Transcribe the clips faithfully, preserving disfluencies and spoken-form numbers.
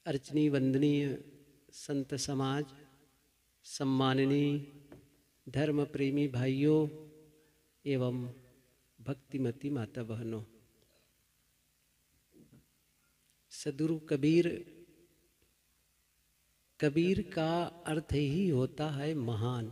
अर्चनीय वंदनीय संत समाज, सम्माननीय धर्म प्रेमी भाइयों एवं भक्तिमती माता बहनों, सदगुरु कबीर कबीर का अर्थ ही होता है महान।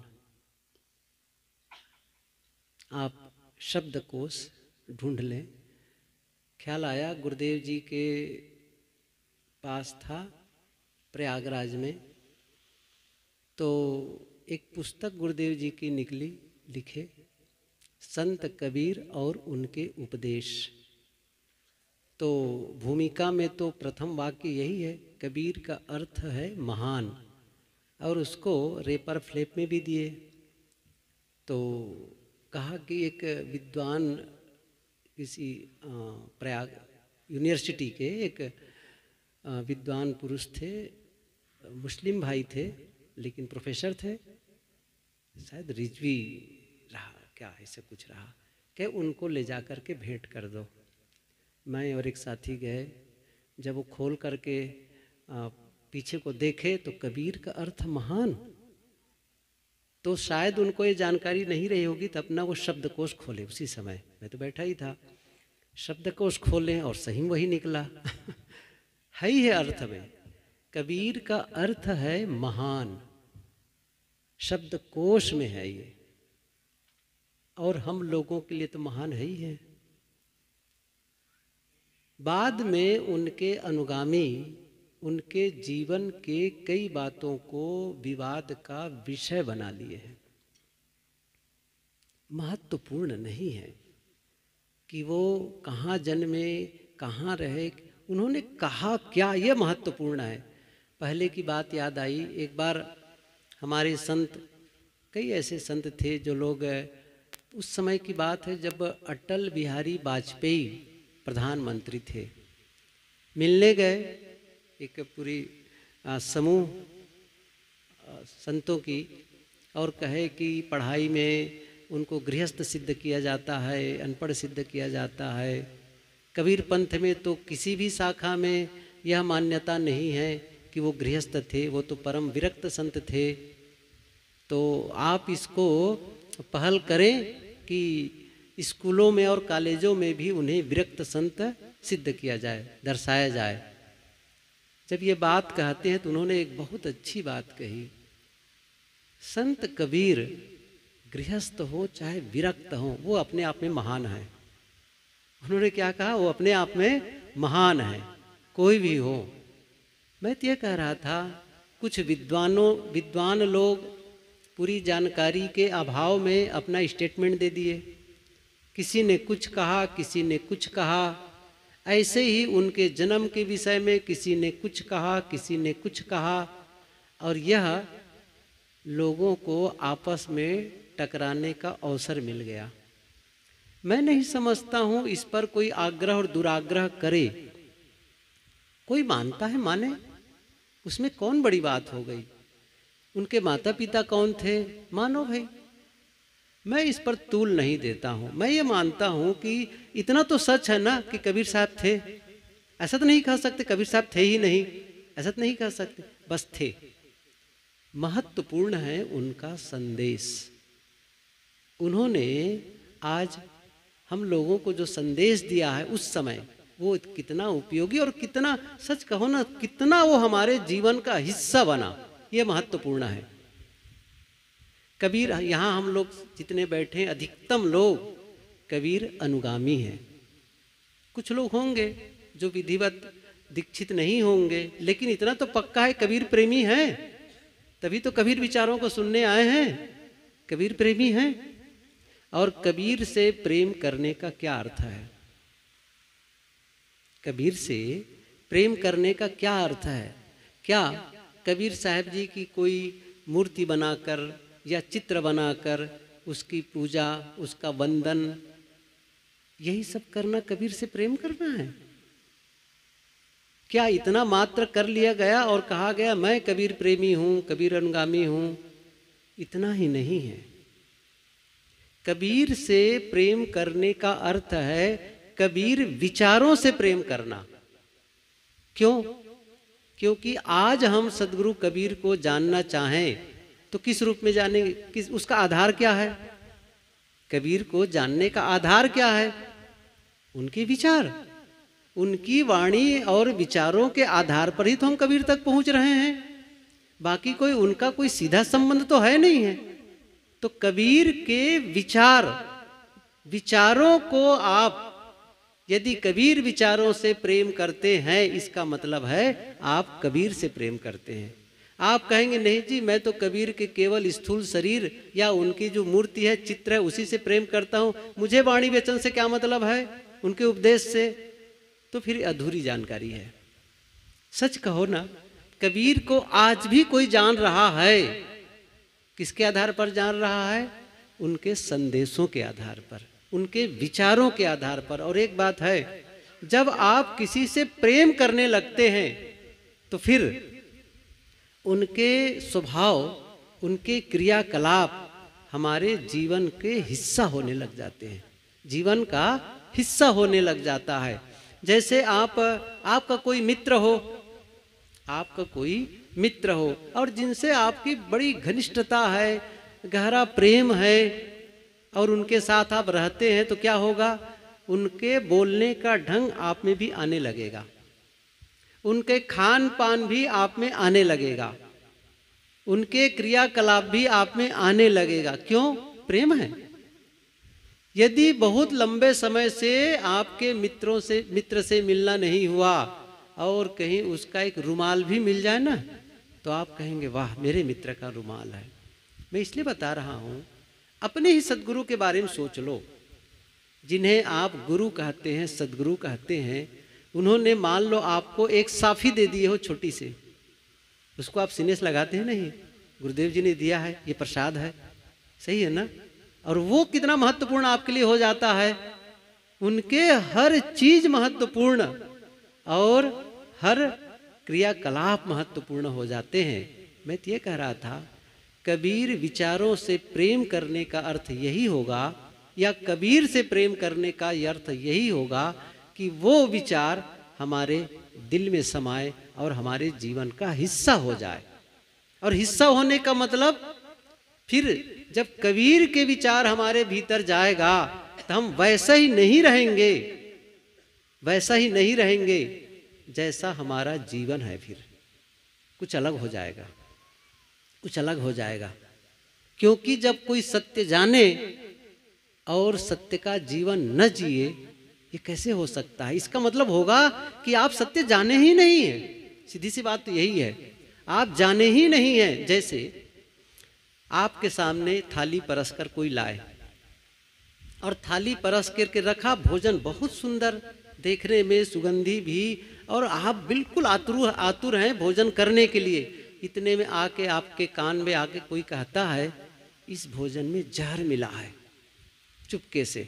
आप शब्दकोश ढूंढ लें। ख्याल आया गुरुदेव जी के पास था प्रयागराज में, तो एक पुस्तक गुरुदेव जी की निकली, लिखे संत कबीर और उनके उपदेश। तो भूमिका में तो प्रथम वाक्य यही है, कबीर का अर्थ है महान, और उसको रेपर फ्लैप में भी दिए। तो कहा कि एक विद्वान किसी प्रयाग यूनिवर्सिटी के एक विद्वान पुरुष थे, मुस्लिम भाई थे, लेकिन प्रोफेसर थे, शायद रिजवी रहा क्या ऐसे कुछ रहा, कि उनको ले जा कर के भेंट कर दो। मैं और एक साथी गए। जब वो खोल करके पीछे को देखे तो कबीर का अर्थ महान, तो शायद उनको ये जानकारी नहीं रही होगी, तो अपना वो शब्दकोश खोले। उसी समय मैं तो बैठा ही था, शब्दकोश खोले और सही वही निकला है ही है अर्थ में। कबीर का अर्थ है महान, शब्दकोश में है ये, और हम लोगों के लिए तो महान है ही है। बाद में उनके अनुगामी उनके जीवन के कई बातों को विवाद का विषय बना लिए हैं। महत्वपूर्ण नहीं है कि वो कहाँ जन्मे, कहाँ रहे, उन्होंने कहा क्या, ये महत्वपूर्ण है। पहले की बात याद आई, एक बार हमारे संत, कई ऐसे संत थे जो लोग, उस समय की बात है जब अटल बिहारी वाजपेयी प्रधानमंत्री थे, मिलने गए। एक पूरी समूह संतों की, और कहे कि पढ़ाई में उनको गृहस्थ सिद्ध किया जाता है, अनपढ़ सिद्ध किया जाता है। कबीर पंथ में तो किसी भी शाखा में यह मान्यता नहीं है कि वो गृहस्थ थे, वो तो परम विरक्त संत थे। तो आप इसको पहल करें कि स्कूलों में और कॉलेजों में भी उन्हें विरक्त संत सिद्ध किया जाए, दर्शाया जाए। जब ये बात कहते हैं तो उन्होंने एक बहुत अच्छी बात कही, संत कबीर गृहस्थ हो चाहे विरक्त हो, वो अपने आप में महान है। उन्होंने क्या कहा, वो अपने आप में महान है, कोई भी हो। मैं तो ये कह रहा था, कुछ विद्वानों विद्वान लोग पूरी जानकारी के अभाव में अपना स्टेटमेंट दे दिए, किसी ने कुछ कहा, किसी ने कुछ कहा। ऐसे ही उनके जन्म के विषय में किसी ने कुछ कहा, किसी ने कुछ कहा, और यह लोगों को आपस में टकराने का अवसर मिल गया। मैं नहीं समझता हूँ इस पर कोई आग्रह और दुराग्रह करे। कोई मानता है माने, उसमें कौन बड़ी बात हो गई। उनके माता पिता कौन थे, मानो भाई। मैं इस पर तूल नहीं देता हूँ। मैं ये मानता हूँ कि इतना तो सच है ना कि कबीर साहब थे। ऐसा तो नहीं कह सकते कबीर साहब थे ही नहीं, ऐसा तो नहीं कह सकते, बस थे। महत्वपूर्ण है उनका संदेश। उन्होंने आज हम लोगों को जो संदेश दिया है उस समय, वो कितना उपयोगी और कितना, सच कहो ना, कितना वो हमारे जीवन का हिस्सा बना, ये महत्वपूर्ण है। कबीर, यहाँ हम लोग जितने बैठे हैं, अधिकतम लोग कबीर अनुगामी हैं। कुछ लोग होंगे जो विधिवत दीक्षित नहीं होंगे, लेकिन इतना तो पक्का है कबीर प्रेमी हैं, तभी तो कबीर विचारों को सुनने आए हैं। कबीर प्रेमी हैं। और कबीर से प्रेम करने का क्या अर्थ है, कबीर से प्रेम करने का क्या अर्थ है। क्या कबीर साहब जी की कोई मूर्ति बनाकर या चित्र बनाकर उसकी पूजा, उसका वंदन, यही सब करना कबीर से प्रेम करना है? क्या इतना मात्र कर लिया गया और कहा गया मैं कबीर प्रेमी हूँ, कबीर अनुगामी हूँ? इतना ही नहीं है। कबीर से प्रेम करने का अर्थ है कबीर विचारों से प्रेम करना। क्यों? क्योंकि आज हम सदगुरु कबीर को जानना चाहें तो किस रूप में जानेंगे, किस उसका आधार क्या है? कबीर को जानने का आधार क्या है? उनके विचार, उनकी वाणी और विचारों के आधार पर ही तो हम कबीर तक पहुंच रहे हैं। बाकी कोई उनका कोई सीधा संबंध तो है नहीं है। तो कबीर के विचार, विचारों को आप यदि कबीर विचारों से प्रेम करते हैं, इसका मतलब है आप कबीर से प्रेम करते हैं। आप कहेंगे नहीं जी मैं तो कबीर के केवल स्थूल शरीर या उनकी जो मूर्ति है, चित्र है, उसी से प्रेम करता हूं, मुझे वाणी वचन से क्या मतलब है, उनके उपदेश से, तो फिर अधूरी जानकारी है। सच कहो ना, कबीर को आज भी कोई जान रहा है, किसके आधार पर जान रहा है? उनके संदेशों के आधार पर, उनके विचारों के आधार पर। और एक बात है, जब आप किसी से प्रेम करने लगते हैं तो फिर उनके स्वभाव, उनके क्रियाकलाप हमारे जीवन के हिस्सा होने लग जाते हैं, जीवन का हिस्सा होने लग जाता है। जैसे आप आपका कोई मित्र हो, आपका कोई मित्र हो और जिनसे आपकी बड़ी घनिष्ठता है, गहरा प्रेम है, और उनके साथ आप रहते हैं, तो क्या होगा? उनके बोलने का ढंग आप में भी आने लगेगा, उनके खान पान भी आप में आने लगेगा, उनके क्रियाकलाप भी आप में आने लगेगा। क्यों? प्रेम है। यदि बहुत लंबे समय से आपके मित्रों से मित्र से मिलना नहीं हुआ और कहीं उसका एक रुमाल भी मिल जाए ना, तो आप कहेंगे वाह मेरे मित्र का रुमाल है। मैं इसलिए बता रहा हूं, अपने ही सदगुरु के बारे में सोच लो, जिन्हें आप गुरु कहते हैं, सदगुरु कहते हैं। उन्होंने मान लो आपको एक साफी दे दिए हो छोटी से, उसको आप सीने से लगाते हैं नहीं, गुरुदेव जी ने दिया है, ये प्रसाद है, सही है ना? और वो कितना महत्वपूर्ण आपके लिए हो जाता है। उनके हर चीज महत्वपूर्ण और हर क्रियाकलाप महत्वपूर्ण हो जाते हैं। मैं तो ये कह रहा था, कबीर विचारों से प्रेम करने का अर्थ यही होगा, या कबीर से प्रेम करने का अर्थ यही होगा कि वो विचार हमारे दिल में समाए और हमारे जीवन का हिस्सा हो जाए। और हिस्सा होने का मतलब, फिर जब कबीर के विचार हमारे भीतर जाएगा तो हम वैसा ही नहीं रहेंगे, वैसा ही नहीं रहेंगे जैसा हमारा जीवन है। फिर कुछ अलग हो जाएगा, कुछ अलग हो जाएगा। क्योंकि जब कोई सत्य जाने और सत्य का जीवन न जिए, ये कैसे हो सकता है? इसका मतलब होगा कि आप सत्य जाने ही नहीं है। सीधी सी बात तो यही है, आप जाने ही नहीं है। जैसे आपके सामने थाली परसकर कोई लाए और थाली परस करके रखा, भोजन बहुत सुंदर, देखने में सुगंधी भी, और आप बिल्कुल आतुर आतुर हैं भोजन करने के लिए। इतने में आके आपके कान में आके कोई कहता है इस भोजन में जहर मिला है, चुपके से।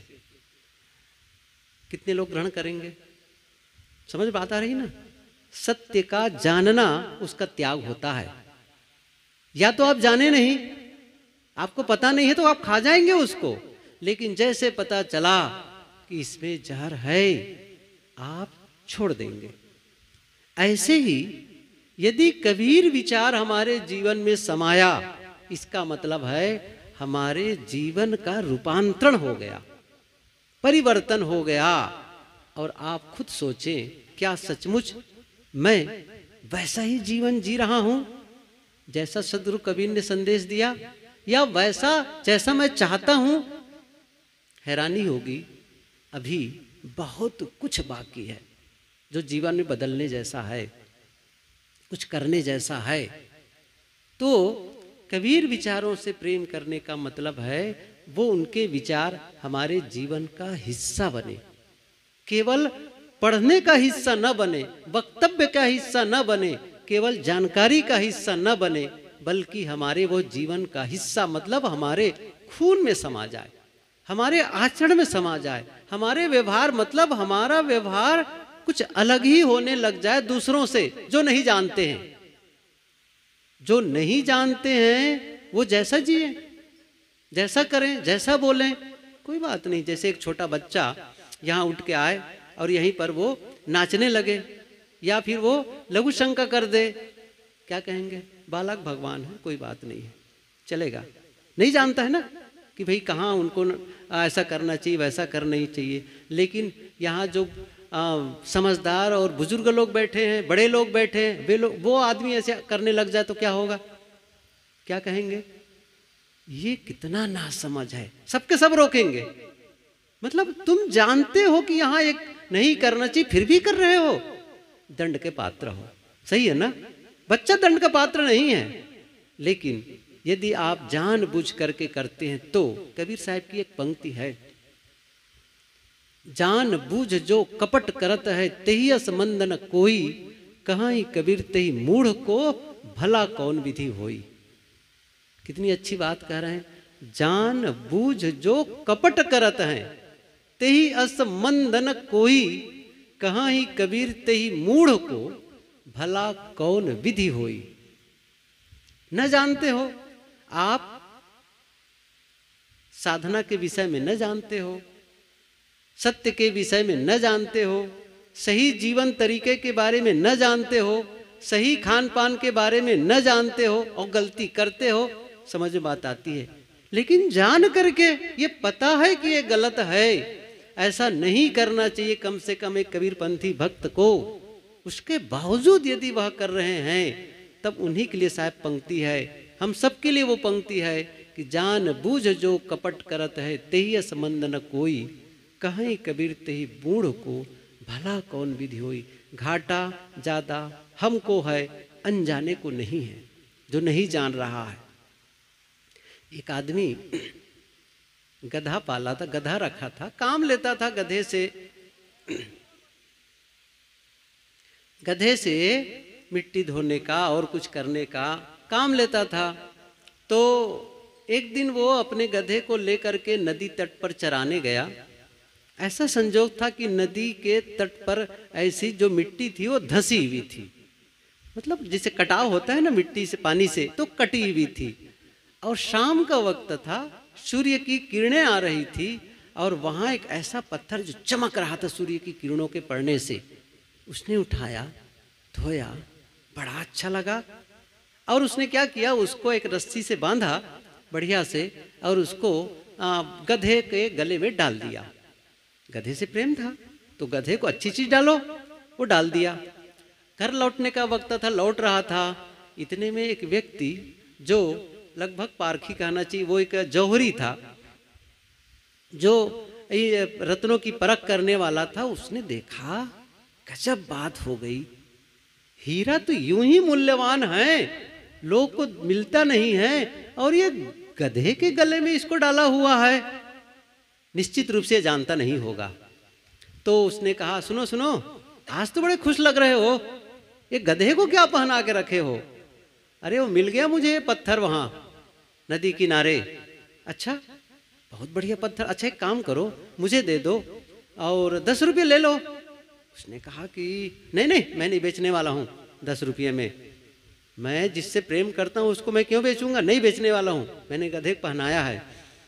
कितने लोग ग्रहण करेंगे? समझ बात आ रही ना? सत्य का जानना उसका त्याग होता है। या तो आप जाने नहीं, आपको पता नहीं है तो आप खा जाएंगे उसको, लेकिन जैसे पता चला कि इसमें जहर है, आप छोड़ देंगे। ऐसे ही यदि कबीर विचार हमारे जीवन में समाया, इसका मतलब है हमारे जीवन का रूपांतरण हो गया, परिवर्तन हो गया। और आप खुद सोचें, क्या सचमुच मैं वैसा ही जीवन जी रहा हूं जैसा सदगुरु कबीर ने संदेश दिया, या वैसा जैसा मैं चाहता हूं? हैरानी होगी, अभी बहुत कुछ बाकी है जो जीवन में बदलने जैसा है, कुछ करने जैसा है। तो कबीर विचारों से प्रेम करने का मतलब है वो उनके विचार हमारे जीवन का हिस्सा बने, केवल पढ़ने का हिस्सा न बने, वक्तव्य का हिस्सा न बने, केवल जानकारी का हिस्सा न बने, बल्कि हमारे वो जीवन का हिस्सा, मतलब हमारे खून में समा जाए, हमारे आचरण में समा जाए, हमारे व्यवहार, मतलब हमारा व्यवहार कुछ अलग ही होने लग जाए दूसरों से जो नहीं जानते हैं। जो नहीं जानते हैं वो जैसा जिए, जैसा करें, जैसा बोलें, कोई बात नहीं। जैसे एक छोटा बच्चा यहाँ उठ के आए और यहीं पर वो नाचने लगे, या फिर वो लघु शंका कर दे, क्या कहेंगे? बालक भगवान है, कोई बात नहीं है, चलेगा। नहीं जानता है ना कि भाई कहाँ उनको ऐसा करना चाहिए वैसा करना ही चाहिए। लेकिन यहाँ जो आ, समझदार और बुजुर्ग लोग बैठे हैं, बड़े लोग बैठे हैं, वे लोग, वो आदमी ऐसे करने लग जाए तो क्या होगा? क्या कहेंगे? ये कितना नासमझ है, सबके सब रोकेंगे। मतलब तुम जानते हो कि यहाँ एक नहीं करना चाहिए, फिर भी कर रहे हो, दंड के पात्र हो। सही है ना? बच्चा दंड का पात्र नहीं है, लेकिन यदि आप जानबूझ करके करते हैं तो कबीर साहब की एक पंक्ति है, जान बूझ जो कपट करत है तेहि असमंद न कोई, कहाई कबीर तेहि मूढ़ को भला कौन विधि होई। कितनी अच्छी बात कह रहे हैं, जान बूझ जो कपट करत है तेहि असमंद न कोई, कहाई कबीर तेहि मूढ़ को भला कौन विधि होई। न जानते हो आप, साधना के विषय में न जानते हो, सत्य के विषय में न जानते हो, सही जीवन तरीके के बारे में न जानते हो, सही खान पान के बारे में न जानते हो और गलती करते हो, समझ में बात आती है। लेकिन जान करके ये पता है कि ये गलत है, ऐसा नहीं करना चाहिए कम से कम एक कबीरपंथी भक्त को, उसके बावजूद यदि वह कर रहे हैं तब उन्हीं के लिए साहब पंक्ति है, हम सबके लिए वो पंक्ति है कि जान बूझ जो कपट करत है तेहि असमंद न कोई, कहीं कबीर तेहि बूढ़ को भला कौन विधि होई। घाटा ज्यादा हमको है, अनजाने को नहीं है, जो नहीं जान रहा है। एक आदमी गधा पाला था, गधा रखा था, काम लेता था गधे से, गधे से मिट्टी धोने का और कुछ करने का काम लेता था। तो एक दिन वो अपने गधे को लेकर के नदी तट पर चराने गया। ऐसा संजोग था कि नदी के तट पर ऐसी जो मिट्टी थी वो धसी हुई थी, मतलब जिसे कटाव होता है ना मिट्टी से, पानी से, तो कटी हुई थी। और शाम का वक्त था, सूर्य की किरणें आ रही थी और वहाँ एक ऐसा पत्थर जो चमक रहा था सूर्य की किरणों के पड़ने से, उसने उठाया, धोया, बड़ा अच्छा लगा। और उसने क्या किया, उसको एक रस्सी से बांधा बढ़िया से और उसको आ, गधे के गले में डाल दिया। गधे से प्रेम था तो गधे को अच्छी चीज डालो, वो डाल दिया। घर लौटने का वक्त था, लौट रहा था, इतने में एक व्यक्ति जो लगभग पारखी कहना चाहिए, वो एक जौहरी था, जो रत्नों की परख करने वाला था। उसने देखा, गजब बात हो गई, हीरा तो यूं ही मूल्यवान है, लोग को मिलता नहीं है, और ये गधे के गले में इसको डाला हुआ है, निश्चित रूप से जानता नहीं होगा। तो उसने कहा, सुनो सुनो, आज तो बड़े खुश लग रहे हो, ये गधे को क्या पहना के रखे हो? अरे वो मिल गया मुझे पत्थर वहां नदी किनारे। अच्छा, बहुत बढ़िया पत्थर, अच्छा एक काम करो, मुझे दे दो और दस रुपये ले लो। उसने कहा कि नहीं नहीं, मैं नहीं बेचने वाला हूँ दस रुपये में, मैं जिससे प्रेम करता हूँ उसको मैं क्यों बेचूंगा, नहीं बेचने वाला हूँ, मैंने गधे को पहनाया है।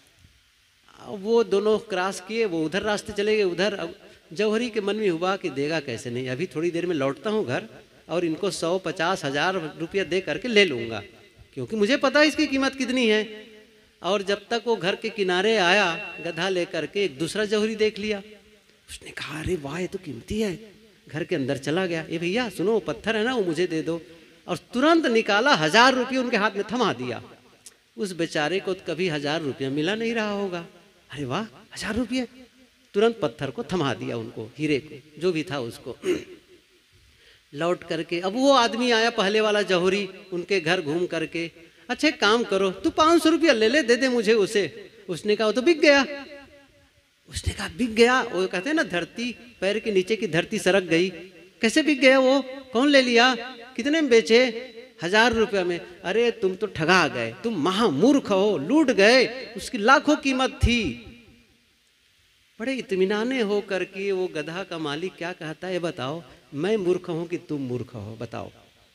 वो दोनों क्रॉस किए, वो उधर रास्ते चले गए उधर। अब जौहरी के मन में हुआ कि देगा कैसे नहीं, अभी थोड़ी देर में लौटता हूँ घर और इनको सौ पचास हजार रुपया दे करके ले लूँगा, क्योंकि मुझे पता है इसकी कीमत कितनी है। और जब तक वो घर के किनारे आया गधा लेकर के, एक दूसरा जौहरी देख लिया। उसने कहा, अरे वाह, ये तो कीमती है। घर के अंदर चला गया, ये भैया सुनो, पत्थर है ना, वो मुझे दे दो। और तुरंत निकाला, हजार रुपये उनके हाथ में थमा दिया। उस बेचारे को कभी हजार रुपया मिला नहीं रहा होगा। अरे वाह, हजार रुपये, तुरंत पत्थर को थमा दिया उनको, हीरे को, जो भी था उसको। लौट करके अब वो आदमी आया, पहले वाला जौहरी, उनके घर घूम करके, अच्छा एक काम करो, तू पाँच सौ रुपया ले ले, दे दे मुझे उसे। उसने कहा, वो तो बिक गया। उसने कहा, बिक गया? वो कहते हैं ना, धरती, पैर के नीचे की धरती सरक गई। कैसे बिक गया वो, कौन ले लिया, कितने में बेचे? हजार रुपया में। अरे तुम तो ठगा गए, तुम महामूर्ख हो, लूट गए, उसकी लाखों कीमत थी। बड़े इत्मीनाने हो करके वो गधा का मालिक क्या कहता है, बताओ, मैं मूर्ख हूं कि तुम मूर्ख हो, बताओ।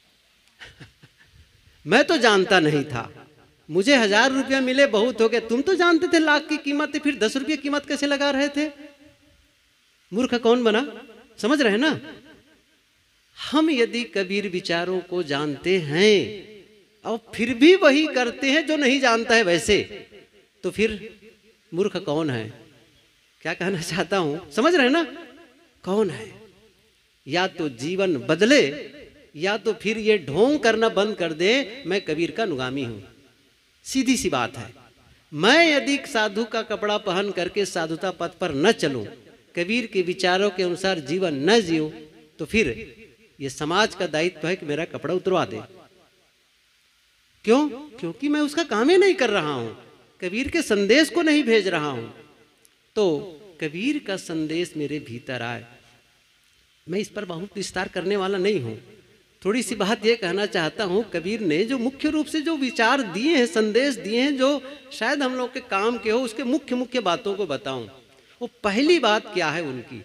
मैं तो जानता नहीं था, मुझे हजार रुपया मिले बहुत हो गए, तुम तो जानते थे लाख की कीमत थी, फिर दस रुपये कीमत कैसे लगा रहे थे? मूर्ख कौन बना, समझ रहे ना? हम यदि कबीर विचारों को जानते हैं और फिर भी वही करते हैं जो नहीं जानता है वैसे, तो फिर मूर्ख कौन है? क्या कहना चाहता हूं, समझ रहे ना? कौन है? या तो जीवन बदले या तो फिर ये ढोंग करना बंद कर दे मैं कबीर का अनुगामी हूं। सीधी सी बात है। मैं यदि साधु का कपड़ा पहन करके साधुता पथ पर न चलूं, कबीर के विचारों के अनुसार जीवन न जियो, तो फिर ये समाज का दायित्व है कि मेरा कपड़ा उतरवा दे। क्यों? क्योंकि मैं उसका काम ही नहीं कर रहा हूं, कबीर के संदेश को नहीं भेज रहा हूं। तो कबीर का संदेश मेरे भीतर आए। मैं इस पर बहुत विस्तार करने वाला नहीं हूं। थोड़ी सी बात यह कहना चाहता हूं, कबीर ने जो मुख्य रूप से जो विचार दिए हैं, संदेश दिए हैं, जो शायद हम लोग के काम के हो, उसके मुख्य मुख्य बातों को बताऊं। वो पहली बात क्या है उनकी?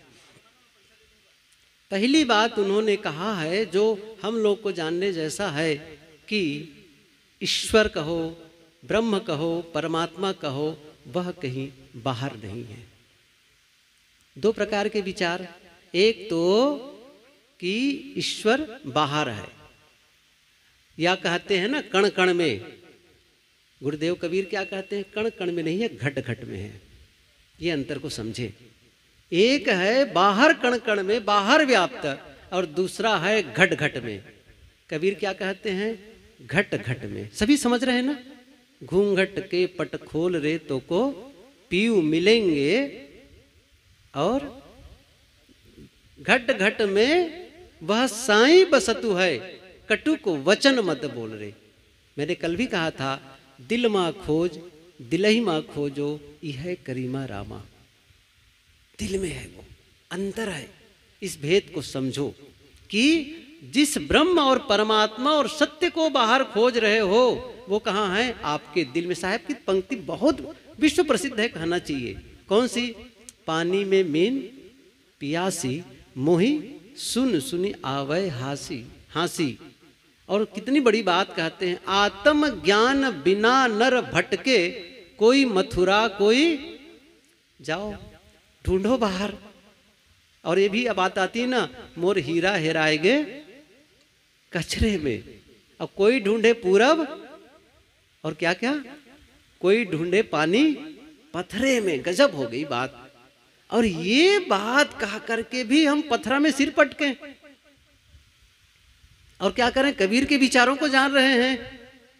पहली बात उन्होंने कहा है जो हम लोग को जानने जैसा है कि ईश्वर कहो, ब्रह्म कहो, परमात्मा कहो, वह कहीं बाहर नहीं है। दो प्रकार के विचार, एक तो कि ईश्वर बाहर है, या कहते हैं ना कण कण में। गुरुदेव कबीर क्या कहते हैं? कण कण में नहीं है, घट घट में है। ये अंतर को समझे। एक है बाहर कण कण में, बाहर व्याप्त, और दूसरा है घट घट में। कबीर क्या कहते हैं? घट घट में। सभी समझ रहे हैं ना? घूंघट के पट खोल रे तो को पीऊ मिलेंगे, और घट घट में वह साईं बसतु है, कटु को वचन मत बोल रे। मैंने कल भी कहा था, दिल माँ खोज दिलही माँ खोजो, यह करीमा रामा। दिल में है, वो अंतर है। इस भेद को समझो कि जिस ब्रह्म और परमात्मा और सत्य को बाहर खोज रहे हो, वो कहाँ है? आपके दिल में। साहब की पंक्ति बहुत विश्व प्रसिद्ध है, कहना चाहिए। कौन सी? पानी में मीन पियासी, मोही सुन सुनी आवे हासी हासी। और कितनी बड़ी बात कहते हैं, आत्म ज्ञान बिना नर भटके, कोई मथुरा कोई जाओ, ढूंढो बाहर। और ये भी अब बात आती है ना, मोर हीरा हेराएगे कचरे में। अब कोई ढूंढे पूरब, और क्या क्या, कोई ढूंढे पानी पथरे में। गजब हो गई बात। और ये बात कहा करके भी हम पथरा में सिर पटके, और क्या करें? कबीर के विचारों को जान रहे हैं।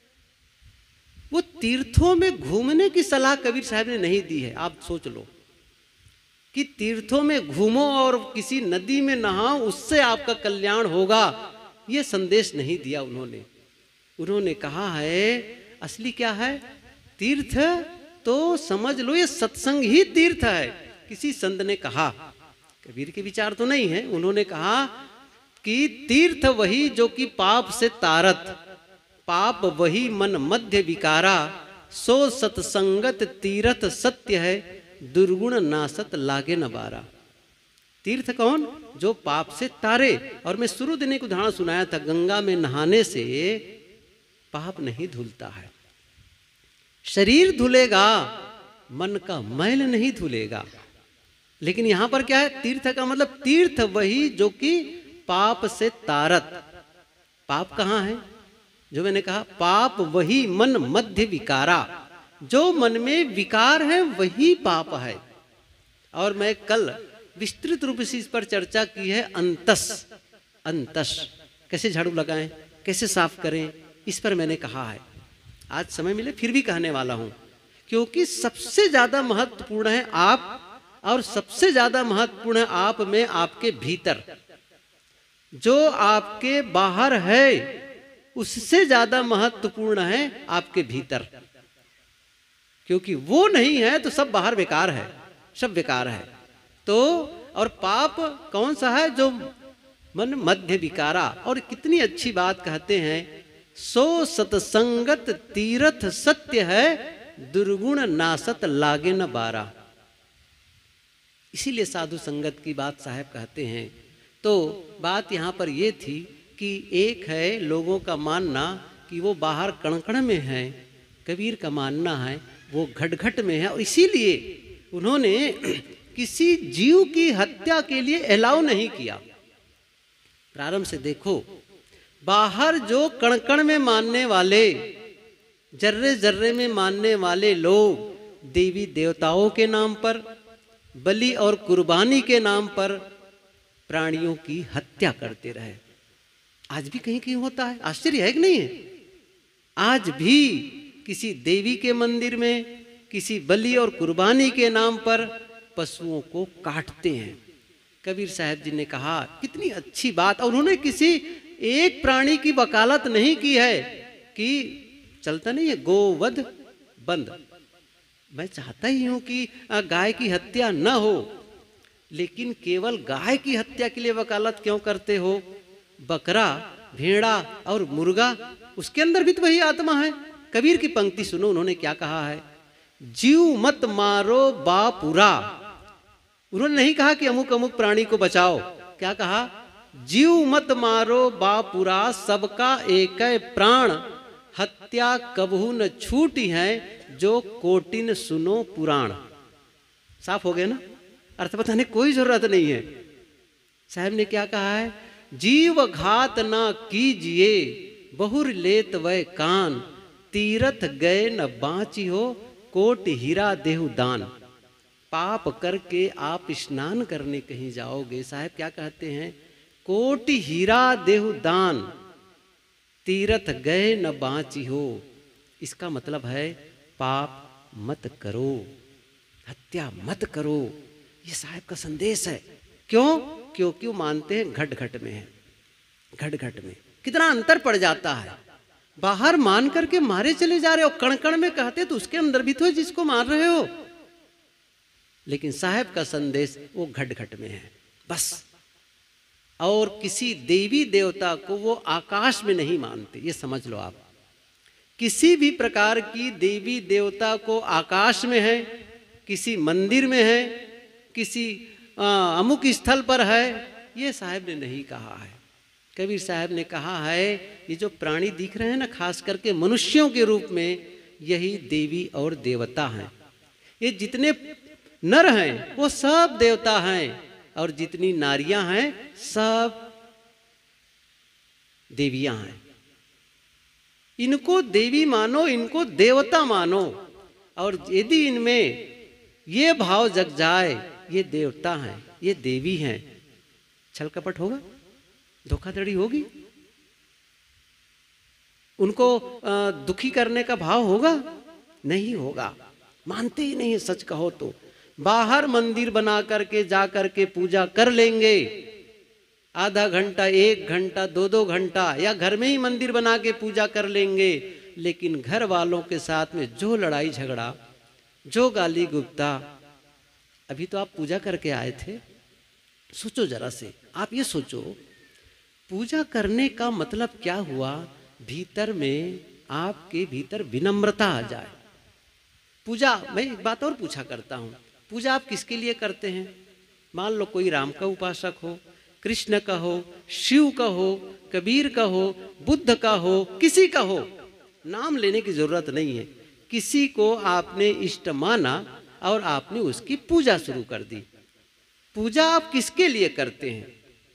वो तीर्थों में घूमने की सलाह कबीर साहब ने नहीं दी है। आप सोच लो कि तीर्थों में घूमो और किसी नदी में नहाओ, उससे आपका कल्याण होगा, ये संदेश नहीं दिया उन्होंने। उन्होंने कहा है असली क्या है? तीर्थ तो समझ लो ये सत्संग ही तीर्थ है। किसी संत ने कहा, कबीर के विचार तो नहीं है, उन्होंने कहा कि तीर्थ वही जो कि पाप से तारत, पाप वही मन मध्य विकारा, सो सत्संगत तीर्थ सत्य है, दुर्गुण नासत लागे न बारा। तीर्थ कौन? जो पाप से तारे। और मैं शुरू दिन एक उदाहरण सुनाया था, गंगा में नहाने से पाप नहीं धुलता है। शरीर धुलेगा, मन का मैल नहीं धुलेगा। लेकिन यहां पर क्या है? तीर्थ का मतलब तीर्थ वही जो कि पाप से तारत। पाप कहां है? जो मैंने कहा, पाप वही मन मध्य विकारा। जो मन में विकार है वही पाप है। और मैं कल विस्तृत रूप से इस पर चर्चा की है। अंतस अंतस कैसे झाड़ू लगाएं, कैसे साफ करें, इस पर मैंने कहा है। आज समय मिले फिर भी कहने वाला हूं, क्योंकि सबसे ज्यादा महत्वपूर्ण है आप, और सबसे ज्यादा महत्वपूर्ण है आप में, आपके भीतर। जो आपके बाहर है उससे ज्यादा महत्वपूर्ण है आपके भीतर, क्योंकि वो नहीं है तो सब बाहर बेकार है, सब बेकार है। तो और पाप कौन सा है? जो मन मध्य विकारा। और कितनी अच्छी बात कहते हैं, सो सतसंगत तीर्थ सत्य है, दुर्गुण नासत लागे न बारा। इसीलिए साधु संगत की बात साहब कहते हैं। तो बात यहाँ पर यह थी कि एक है लोगों का मानना कि वो बाहर कणकण में है, कबीर का मानना है वो घट घट में है। और इसीलिए उन्होंने किसी जीव की हत्या के लिए अलाउ नहीं किया। प्रारंभ से देखो, बाहर जो कण कण में मानने वाले, जर्रे जर्रे में मानने वाले लोग देवी देवताओं के नाम पर, बलि और कुर्बानी के नाम पर प्राणियों की हत्या करते रहे। आज भी कहीं कहीं होता है, आश्चर्य है कि नहीं है? आज भी किसी देवी के मंदिर में किसी बलि और कुर्बानी के नाम पर पशुओं को काटते हैं। कबीर साहब जी ने कहा, कितनी अच्छी बात, और उन्होंने किसी एक प्राणी की वकालत नहीं की है कि चलता नहीं है गोवध बंद। मैं चाहता ही हूं कि गाय की हत्या न हो, लेकिन केवल गाय की हत्या के लिए वकालत क्यों करते हो? बकरा, भेड़ा और मुर्गा, उसके अंदर भी तो वही आत्मा है। कबीर की पंक्ति सुनो, उन्होंने क्या कहा है, जीव मत मारो बापुरा। उन्होंने नहीं कहा कि अमुक अमुक प्राणी को बचाओ, क्या कहा, जीव मत मारो बापुरा, सबका एक प्राण, हत्या कबहू न छूटी है, जो कोटिन सुनो पुराण। साफ हो गया ना? अर्थ बताने कोई जरूरत नहीं है। साहब ने क्या कहा है, जीव घात ना कीजिए, बहुर लेत वह कान, तीरथ गए न बाची हो, कोट हीरा देहु दान। पाप करके आप स्नान करने कहीं जाओगे, साहब क्या कहते हैं, कोट हीरा देहु दान, तीरथ गए न बाची हो। इसका मतलब है पाप मत करो, हत्या मत करो। ये साहब का संदेश है। क्यों? क्योंकि वो मानते हैं घट घट में है, घट घट में कितना अंतर पड़ जाता है। बाहर मान करके मारे चले जा रहे हो, कण कण में कहते तो उसके अंदर भी तो है जिसको मार रहे हो। लेकिन साहब का संदेश वो घट घट में है बस। और किसी देवी देवता को वो आकाश में नहीं मानते, ये समझ लो आप। किसी भी प्रकार की देवी देवता को आकाश में है, किसी मंदिर में है, किसी अमुक स्थल पर है, ये साहब ने नहीं कहा है। कबीर साहब ने कहा है, ये जो प्राणी दिख रहे हैं ना, खास करके मनुष्यों के रूप में, यही देवी और देवता हैं। ये जितने नर हैं वो सब देवता हैं, और जितनी नारियां हैं सब देवियां हैं। इनको देवी मानो, इनको देवता मानो, और यदि इनमें ये भाव जग जाए, ये देवता हैं, ये देवी हैं, छल कपट होगा, धोखाधड़ी होगी, उनको दुखी करने का भाव होगा? नहीं होगा, मानते ही नहीं है। सच कहो तो बाहर मंदिर बना करके जा करके पूजा कर लेंगे, आधा घंटा, एक घंटा, दो दो घंटा, या घर में ही मंदिर बना के पूजा कर लेंगे, लेकिन घर वालों के साथ में जो लड़ाई झगड़ा, जो गाली गुप्ता। अभी तो आप पूजा करके आए थे, सोचो जरा से, आप ये सोचो, पूजा करने का मतलब क्या हुआ? भीतर में, आपके भीतर विनम्रता आ जाए। पूजा, मैं एक बात और पूछा करता हूँ, पूजा आप किसके लिए करते हैं? मान लो कोई राम का उपासक हो, कृष्ण का हो, शिव का हो, कबीर का हो, बुद्ध का हो, किसी का हो, नाम लेने की जरूरत नहीं है। किसी को आपने इष्ट माना और आपने उसकी पूजा शुरू कर दी। पूजा आप किसके लिए करते हैं?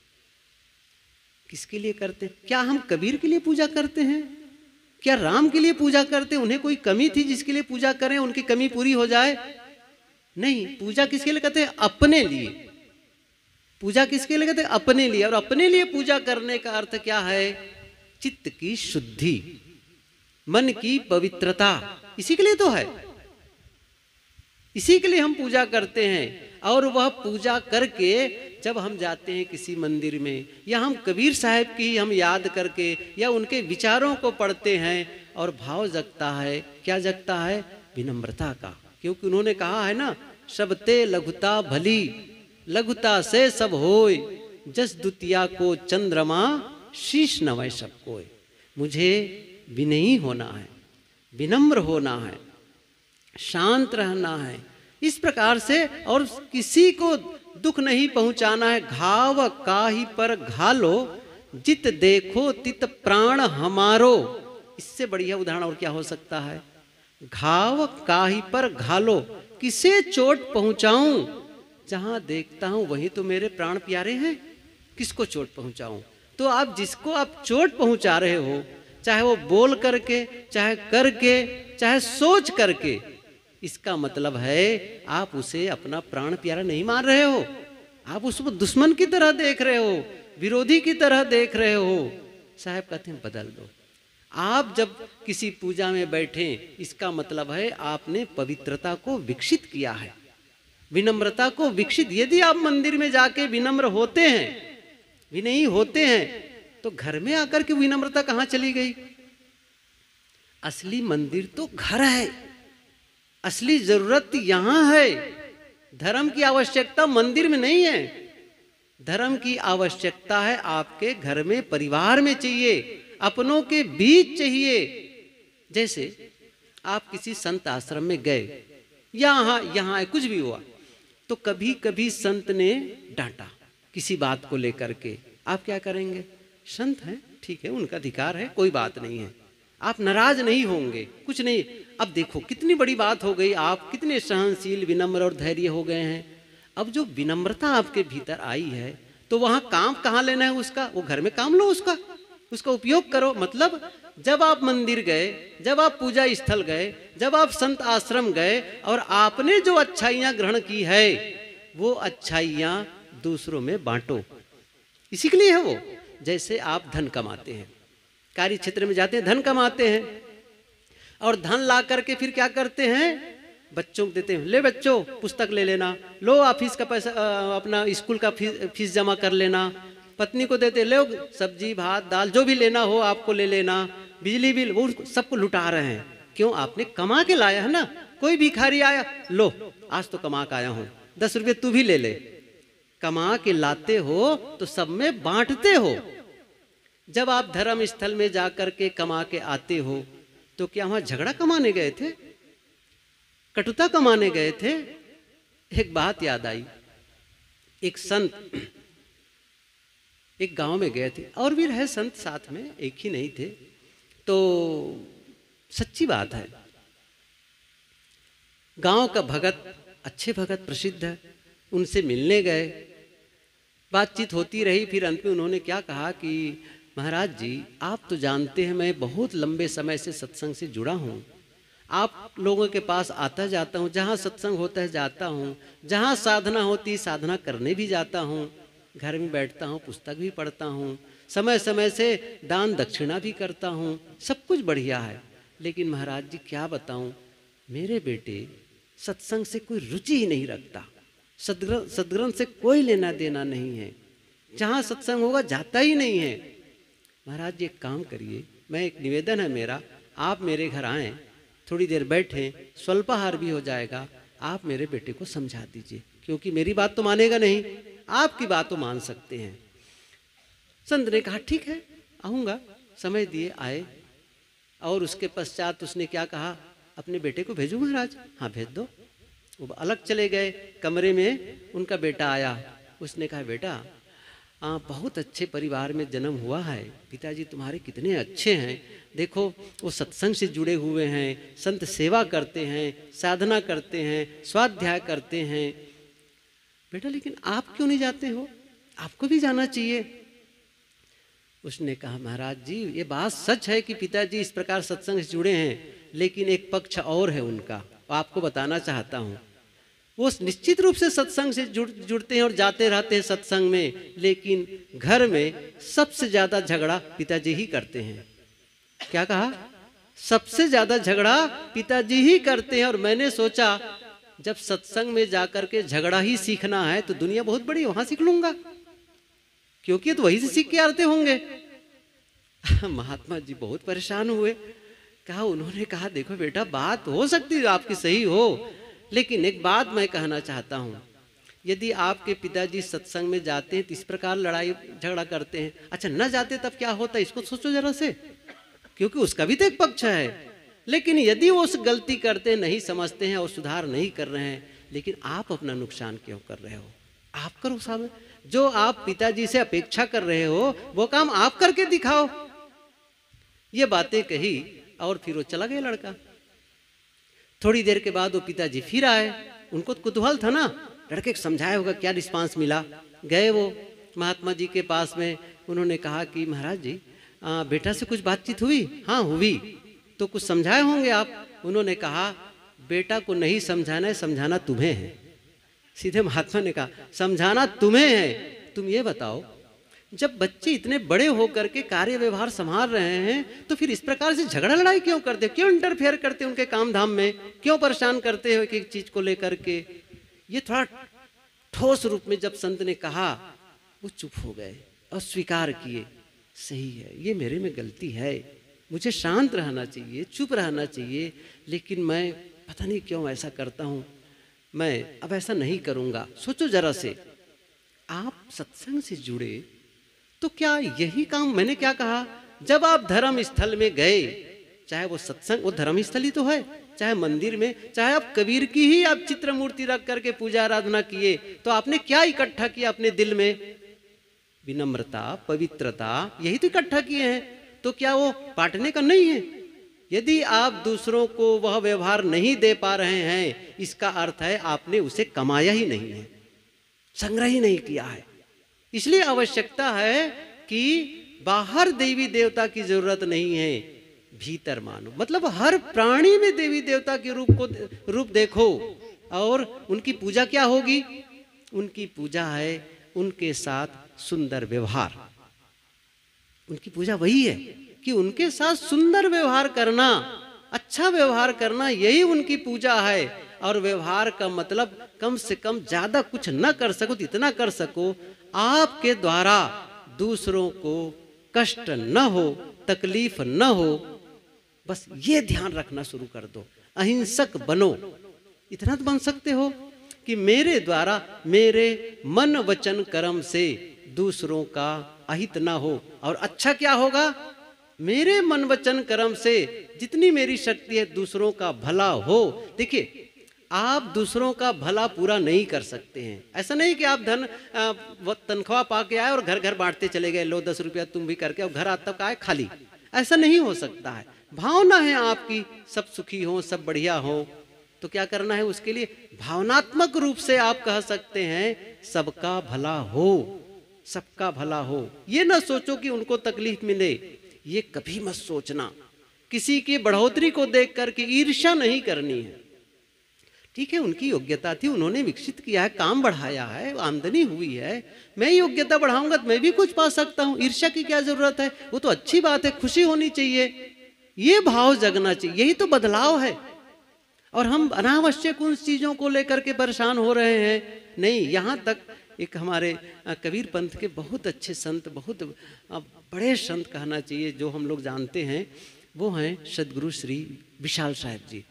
किसके लिए करते हैं? क्या हम कबीर के लिए पूजा करते हैं? क्या राम के लिए पूजा करते हैं? उन्हें कोई कमी थी जिसके लिए पूजा करें, उनकी कमी पूरी हो जाए? नहीं। पूजा किसके लिए करते हैं? अपने लिए। पूजा किसके लिए कहते हैं? अपने लिए। और अपने लिए पूजा करने का अर्थ क्या है? चित्त की शुद्धि, मन की पवित्रता, इसी के लिए तो है। इसी के लिए हम पूजा करते हैं। और वह पूजा करके जब हम जाते हैं किसी मंदिर में, या हम कबीर साहब की हम याद करके या उनके विचारों को पढ़ते हैं, और भाव जगता है, क्या जगता है? विनम्रता का। क्योंकि उन्होंने कहा है ना, सबते लघुता भली, लघुता से सब होय, जस द्वितीया को चंद्रमा, शीश नवै सब कोय। मुझे विनयी होना है, विनम्र होना है, शांत रहना है, इस प्रकार से, और किसी को दुख नहीं पहुंचाना है। घाव काहि पर घालो, जित देखो तित प्राण हमारो। इससे बढ़िया उदाहरण और क्या हो सकता है? घाव काहि पर घालो, किसे चोट पहुंचाऊं? जहां देखता हूं वहीं तो मेरे प्राण प्यारे हैं, किसको चोट पहुंचाऊं? तो आप जिसको आप चोट पहुंचा रहे हो, चाहे वो बोल करके, चाहे करके, चाहे सोच करके, इसका मतलब है आप उसे अपना प्राण प्यारा नहीं मान रहे हो, आप उसको दुश्मन की तरह देख रहे हो, विरोधी की तरह देख रहे हो। साहब कहते हैं बदल दो। आप जब किसी पूजा में बैठे, इसका मतलब है आपने पवित्रता को विकसित किया है, विनम्रता को विकसित। यदि आप मंदिर में जाके विनम्र होते हैं, विनयी होते हैं, तो घर में आकर के विनम्रता कहाँ चली गई? असली मंदिर तो घर है, असली जरूरत यहां है। धर्म की आवश्यकता मंदिर में नहीं है, धर्म की आवश्यकता है आपके घर में, परिवार में चाहिए, अपनों के बीच चाहिए। जैसे आप किसी संत आश्रम में गए, यहाँ यहाँ कुछ भी हुआ, तो कभी कभी संत ने डांटा किसी बात को लेकर के, आप क्या करेंगे? संत हैं, ठीक है, उनका अधिकार है, कोई बात नहीं है, आप नाराज नहीं होंगे, कुछ नहीं। अब देखो कितनी बड़ी बात हो गई, आप कितने सहनशील, विनम्र और धैर्य हो गए हैं। अब जो विनम्रता आपके भीतर आई है, तो वहां काम कहाँ लेना है उसका? वो घर में काम लो, उसका उसका उपयोग करो। मतलब जब आप मंदिर गए, जब आप पूजा स्थल गए, जब आप संत आश्रम गए और आपने जो अच्छाइयाँ ग्रहण की है, वो अच्छाइयाँ दूसरों में बांटो, इसी के लिए है वो। जैसे आप धन कमाते हैं, कार्य क्षेत्र में जाते हैं, धन कमाते हैं, और धन ला करके फिर क्या करते हैं? बच्चों को देते हैं, ले बच्चों पुस्तक ले लेना, लो ऑफिस का पैसा, अपना स्कूल का फीस फीस जमा कर लेना। पत्नी को देते, ले सब्जी भात दाल जो भी लेना हो आपको ले लेना, बिजली बिल, वो सबको लुटा रहे हैं। क्यों? आपने कमा के लाया है ना। कोई भिखारी आया, लो आज तो कमा के आया हूँ, दस रुपये तू भी ले ले। कमा के लाते हो तो सब में बांटते हो। जब आप धर्म स्थल में जाकर के कमा के आते हो, तो क्या वहां झगड़ा कमाने गए थे? कटुता कमाने गए थे? एक बात याद आई, एक संत एक गांव में गए थे, और भी रहे संत साथ में, एक ही नहीं थे। तो सच्ची बात है, गांव का भगत, अच्छे भगत प्रसिद्ध है, उनसे मिलने गए, बातचीत होती रही। फिर अंत में उन्होंने क्या कहा कि महाराज जी, आप तो जानते हैं मैं बहुत लंबे समय से सत्संग से जुड़ा हूँ, आप लोगों के पास आता जाता हूँ, जहाँ सत्संग होता है जाता हूँ, जहाँ साधना होती साधना करने भी जाता हूँ, घर में बैठता हूँ, पुस्तक भी पढ़ता हूँ, समय समय से दान दक्षिणा भी करता हूँ, सब कुछ बढ़िया है। लेकिन महाराज जी क्या बताऊँ, मेरे बेटे सत्संग से कोई रुचि ही नहीं रखता, सदग्रंथ सदग्रंथ से कोई लेना देना नहीं है, जहाँ सत्संग होगा जाता ही नहीं है। महाराज जी एक काम करिए, मैं एक निवेदन है मेरा, आप मेरे घर आएँ, थोड़ी देर बैठें, स्वल्पाहार भी हो जाएगा, आप मेरे बेटे को समझा दीजिए, क्योंकि मेरी बात तो मानेगा नहीं, आपकी बात तो मान सकते हैं। संत ने कहा ठीक है आऊँगा, समय दिए, आए, और उसके पश्चात उसने क्या कहा, अपने बेटे को भेजूँ महाराज? हाँ भेज दो। वो अलग चले गए, कमरे में उनका बेटा आया, उसने कहा बेटा आ, बहुत अच्छे परिवार में जन्म हुआ है, पिताजी तुम्हारे कितने अच्छे हैं, देखो वो सत्संग से जुड़े हुए हैं, संत सेवा करते हैं, साधना करते हैं, स्वाध्याय करते हैं। बेटा लेकिन आप क्यों नहीं जाते हो, आपको भी जाना चाहिए। उसने कहा महाराज जी ये बात सच है कि पिताजी इस प्रकार सत्संग से जुड़े हैं, लेकिन एक पक्ष और है उनका, आपको बताना चाहता हूँ। वो निश्चित रूप से सत्संग से जुड़ जुड़ते हैं और जाते रहते हैं सत्संग में, लेकिन घर में सबसे ज्यादा झगड़ा पिताजी ही करते हैं। क्या कहा? सबसे ज्यादा झगड़ा पिताजी ही करते हैं। और मैंने सोचा जब सत्संग में जाकर के झगड़ा ही सीखना है तो दुनिया बहुत बड़ी, वहां सीख लूंगा, क्योंकि तो वही से सीख के आते होंगे। महात्मा जी बहुत परेशान हुए। कहा उन्होंने कहा देखो बेटा बात हो सकती है आपकी सही हो, लेकिन एक बात मैं कहना चाहता हूँ, यदि आपके पिताजी सत्संग में जाते हैं तो इस प्रकार लड़ाई झगड़ा करते हैं, अच्छा न जाते तब क्या होता है, इसको सोचो जरा से, क्योंकि उसका भी तो एक पक्ष है। लेकिन यदि वो उस गलती करते नहीं समझते हैं और सुधार नहीं कर रहे हैं, लेकिन आप अपना नुकसान क्यों कर रहे हो? आप करो साहब, जो आप पिताजी से अपेक्षा कर रहे हो वो काम आप करके दिखाओ। ये बातें कही और फिर वो चला गया लड़का। थोड़ी देर के बाद वो पिताजी फिर आए, उनको कुतूहल था ना, लड़के को समझाया होगा क्या रिस्पांस मिला। गए वो महात्मा जी के पास में, उन्होंने कहा कि महाराज जी आ, बेटा से कुछ बातचीत हुई? हाँ हुई। तो कुछ समझाए होंगे आप? उन्होंने कहा बेटा को नहीं समझाना है, समझाना तुम्हें है। सीधे महात्मा ने कहा समझाना तुम्हें है। तुम ये बताओ, जब बच्चे इतने बड़े होकर के कार्य व्यवहार संभाल रहे हैं तो फिर इस प्रकार से झगड़ा लड़ाई क्यों करते, क्यों इंटरफेयर करते उनके काम धाम में, क्यों परेशान करते हो एक एक चीज को लेकर के? ये थोड़ा ठोस रूप में जब संत ने कहा वो चुप हो गए और स्वीकार किए, सही है, ये मेरे में गलती है, मुझे शांत रहना चाहिए, चुप रहना चाहिए, लेकिन मैं पता नहीं क्यों ऐसा करता हूँ, मैं अब ऐसा नहीं करूँगा। सोचो जरा से, आप सत्संग से जुड़े तो क्या यही काम, मैंने क्या कहा, जब आप धर्म स्थल में गए, चाहे वो सत्संग, वो धर्म स्थल ही तो है, चाहे मंदिर में, चाहे आप कबीर की ही आप चित्र मूर्ति रख करके पूजा आराधना किए, तो आपने क्या इकट्ठा किया अपने दिल में? विनम्रता, पवित्रता, यही तो इकट्ठा किए हैं। तो क्या वो बांटने का नहीं है? यदि आप दूसरों को वह व्यवहार नहीं दे पा रहे हैं, इसका अर्थ है आपने उसे कमाया ही नहीं है, संग्रह ही नहीं किया है। इसलिए आवश्यकता है कि बाहर देवी देवता की जरूरत नहीं है, भीतर मानो, मतलब हर प्राणी में देवी देवता के रूप को रूप देखो। और उनकी पूजा क्या होगी? उनकी पूजा है उनके साथ सुंदर व्यवहार। उनकी पूजा वही है कि उनके साथ सुंदर व्यवहार करना, अच्छा व्यवहार करना, यही उनकी पूजा है। और व्यवहार का मतलब कम से कम ज्यादा कुछ न कर सको तो इतना कर सको, आपके द्वारा दूसरों को कष्ट न हो, तकलीफ न हो, बस ये ध्यान रखना शुरू कर दो। अहिंसक बनो, इतना तो बन सकते हो कि मेरे द्वारा, मेरे मन वचन कर्म से दूसरों का अहित ना हो। और अच्छा क्या होगा? मेरे मन वचन कर्म से जितनी मेरी शक्ति है दूसरों का भला हो। देखिए, आप दूसरों का भला पूरा नहीं कर सकते हैं। ऐसा नहीं कि आप धन तनख्वाह पा के आए और घर घर बांटते चले गए, लो दस रुपया तुम भी करके, और घर आता तक आए खाली। ऐसा नहीं हो सकता है। भावना है आपकी सब सुखी हो, सब बढ़िया हो, तो क्या करना है उसके लिए? भावनात्मक रूप से आप कह सकते हैं सबका भला हो, सबका भला हो। ये ना सोचो कि उनको तकलीफ मिले, ये कभी मत सोचना। किसी की बढ़ोतरी को देख करके ईर्ष्या नहीं करनी है। ठीक है, उनकी योग्यता थी, उन्होंने विकसित किया है, काम बढ़ाया है, आमदनी हुई है, मैं योग्यता बढ़ाऊंगा तो मैं भी कुछ पा सकता हूँ, ईर्ष्या की क्या जरूरत है? वो तो अच्छी बात है, खुशी होनी चाहिए, ये भाव जगना चाहिए। यही तो बदलाव है। और हम अनावश्यक उन चीजों को लेकर के परेशान हो रहे हैं। नहीं, यहाँ तक एक हमारे कबीर पंथ के बहुत अच्छे संत, बहुत बड़े संत कहना चाहिए, जो हम लोग जानते हैं, वो हैं सदगुरु श्री विशाल साहब जी।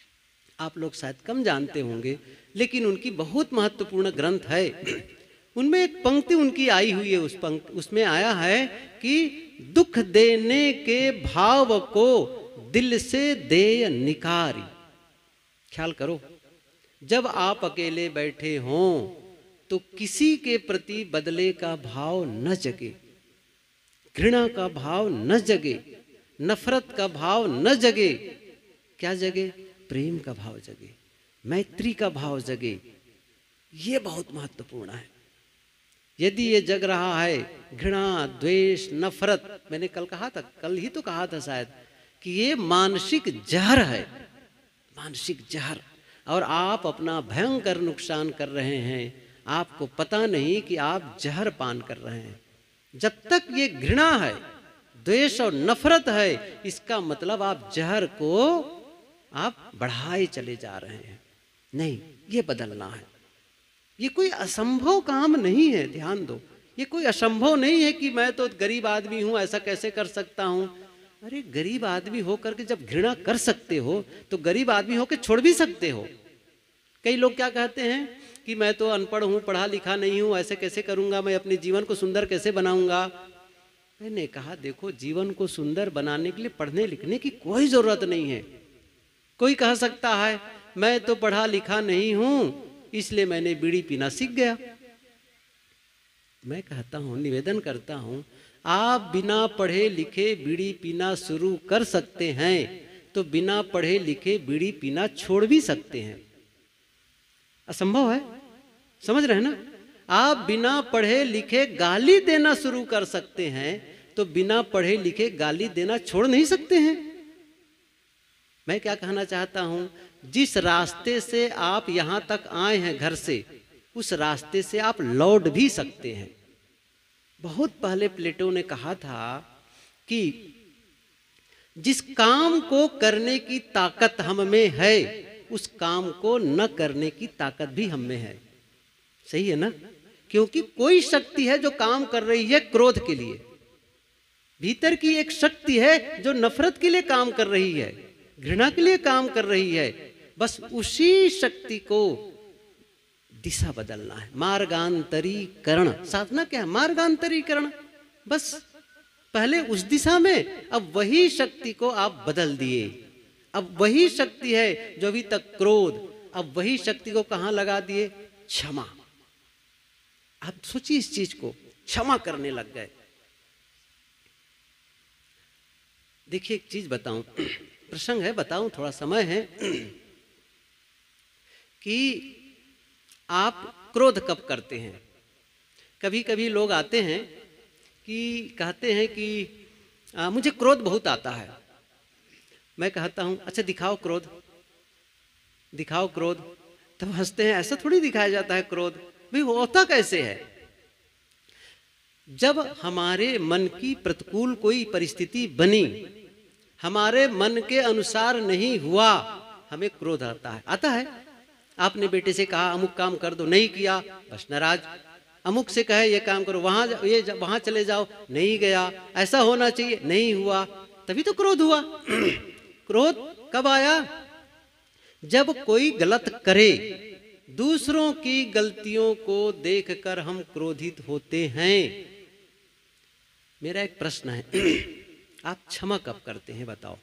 आप लोग शायद कम जानते होंगे, लेकिन उनकी बहुत महत्वपूर्ण ग्रंथ है। उनमें एक पंक्ति उनकी आई हुई है, उस पंक्ति उसमें आया है कि दुख देने के भाव को दिल से दे निकारी। ख्याल करो, जब आप अकेले बैठे हों तो किसी के प्रति बदले का भाव न जगे, घृणा का भाव न जगे, नफरत का भाव न जगे। क्या जगे? प्रेम का भाव जगे, मैत्री का भाव जगे। ये बहुत महत्वपूर्ण है। यदि ये जग रहा है घृणा, द्वेष, नफरत, मैंने कल कहा था, कल ही तो कहा था शायद, कि ये मानसिक जहर है, मानसिक जहर। और आप अपना भयंकर नुकसान कर रहे हैं, आपको पता नहीं कि आप जहर पान कर रहे हैं। जब तक ये घृणा है, द्वेष और नफरत है, इसका मतलब आप जहर को आप बढ़ाए चले जा रहे हैं। नहीं, ये बदलना है। ये कोई असंभव काम नहीं है, ध्यान दो। ये कोई असंभव नहीं है कि मैं तो गरीब आदमी हूं, ऐसा कैसे कर सकता हूं। अरे गरीब आदमी होकर के जब घृणा कर सकते हो तो गरीब आदमी होकर छोड़ भी सकते हो। कई लोग क्या कहते हैं कि मैं तो अनपढ़ हूं, पढ़ा लिखा नहीं हूं, ऐसे कैसे करूंगा, मैं अपने जीवन को सुंदर कैसे बनाऊंगा। मैंने कहा देखो, जीवन को सुंदर बनाने के लिए पढ़ने लिखने की कोई जरूरत नहीं है। कोई कह सकता है मैं तो पढ़ा लिखा नहीं हूं, इसलिए मैंने बीड़ी पीना सीख गया। मैं कहता हूं, निवेदन करता हूं, आप बिना पढ़े लिखे बीड़ी पीना शुरू कर सकते हैं तो बिना पढ़े लिखे बीड़ी पीना छोड़ भी सकते हैं। असंभव है, समझ रहे हैं ना? आप बिना पढ़े लिखे गाली देना शुरू कर सकते हैं, तो बिना पढ़े लिखे गाली देना छोड़ नहीं सकते हैं। मैं क्या कहना चाहता हूं, जिस रास्ते से आप यहां तक आए हैं घर से, उस रास्ते से आप लौट भी सकते हैं। बहुत पहले प्लेटो ने कहा था कि जिस काम को करने की ताकत हम में है, उस काम को न करने की ताकत भी हम में है। सही है ना? क्योंकि कोई शक्ति है जो काम कर रही है क्रोध के लिए, भीतर की एक शक्ति है जो नफरत के लिए काम कर रही है, घृणा के लिए काम कर रही है। बस उसी शक्ति को दिशा बदलना है, मार्गांतरीकरण। साधना क्या है? मार्गांतरीकरण। बस पहले उस दिशा में, अब वही शक्ति को आप बदल दिए। अब वही शक्ति है जो अभी तक क्रोध, अब वही शक्ति को कहां लगा दिए? क्षमा। आप सोचिए इस चीज को, क्षमा करने लग गए। देखिए एक चीज बताऊं, प्रसंग है, बताऊं, थोड़ा समय है कि आप क्रोध कब करते हैं। कभी कभी लोग आते हैं कि कहते हैं कि आ, मुझे क्रोध बहुत आता है। मैं कहता हूं अच्छा दिखाओ क्रोध, दिखाओ क्रोध। तब हंसते हैं, ऐसा थोड़ी दिखाया जाता है क्रोध, भाई होता कैसे है? जब हमारे मन की प्रतिकूल कोई परिस्थिति बनी, हमारे मन के अनुसार नहीं हुआ, हमें क्रोध आता है। आता है? आपने बेटे से कहा अमुक काम कर दो, नहीं किया, बस नाराज। अमुक से कहे ये काम करो, वहां ये वहां चले जाओ, नहीं गया, ऐसा होना चाहिए, नहीं हुआ, तभी तो क्रोध हुआ। क्रोध कब आया? जब कोई गलत करे, दूसरों की गलतियों को देखकर हम क्रोधित होते हैं। मेरा एक प्रश्न है, आप क्षमा कब करते हैं बताओ?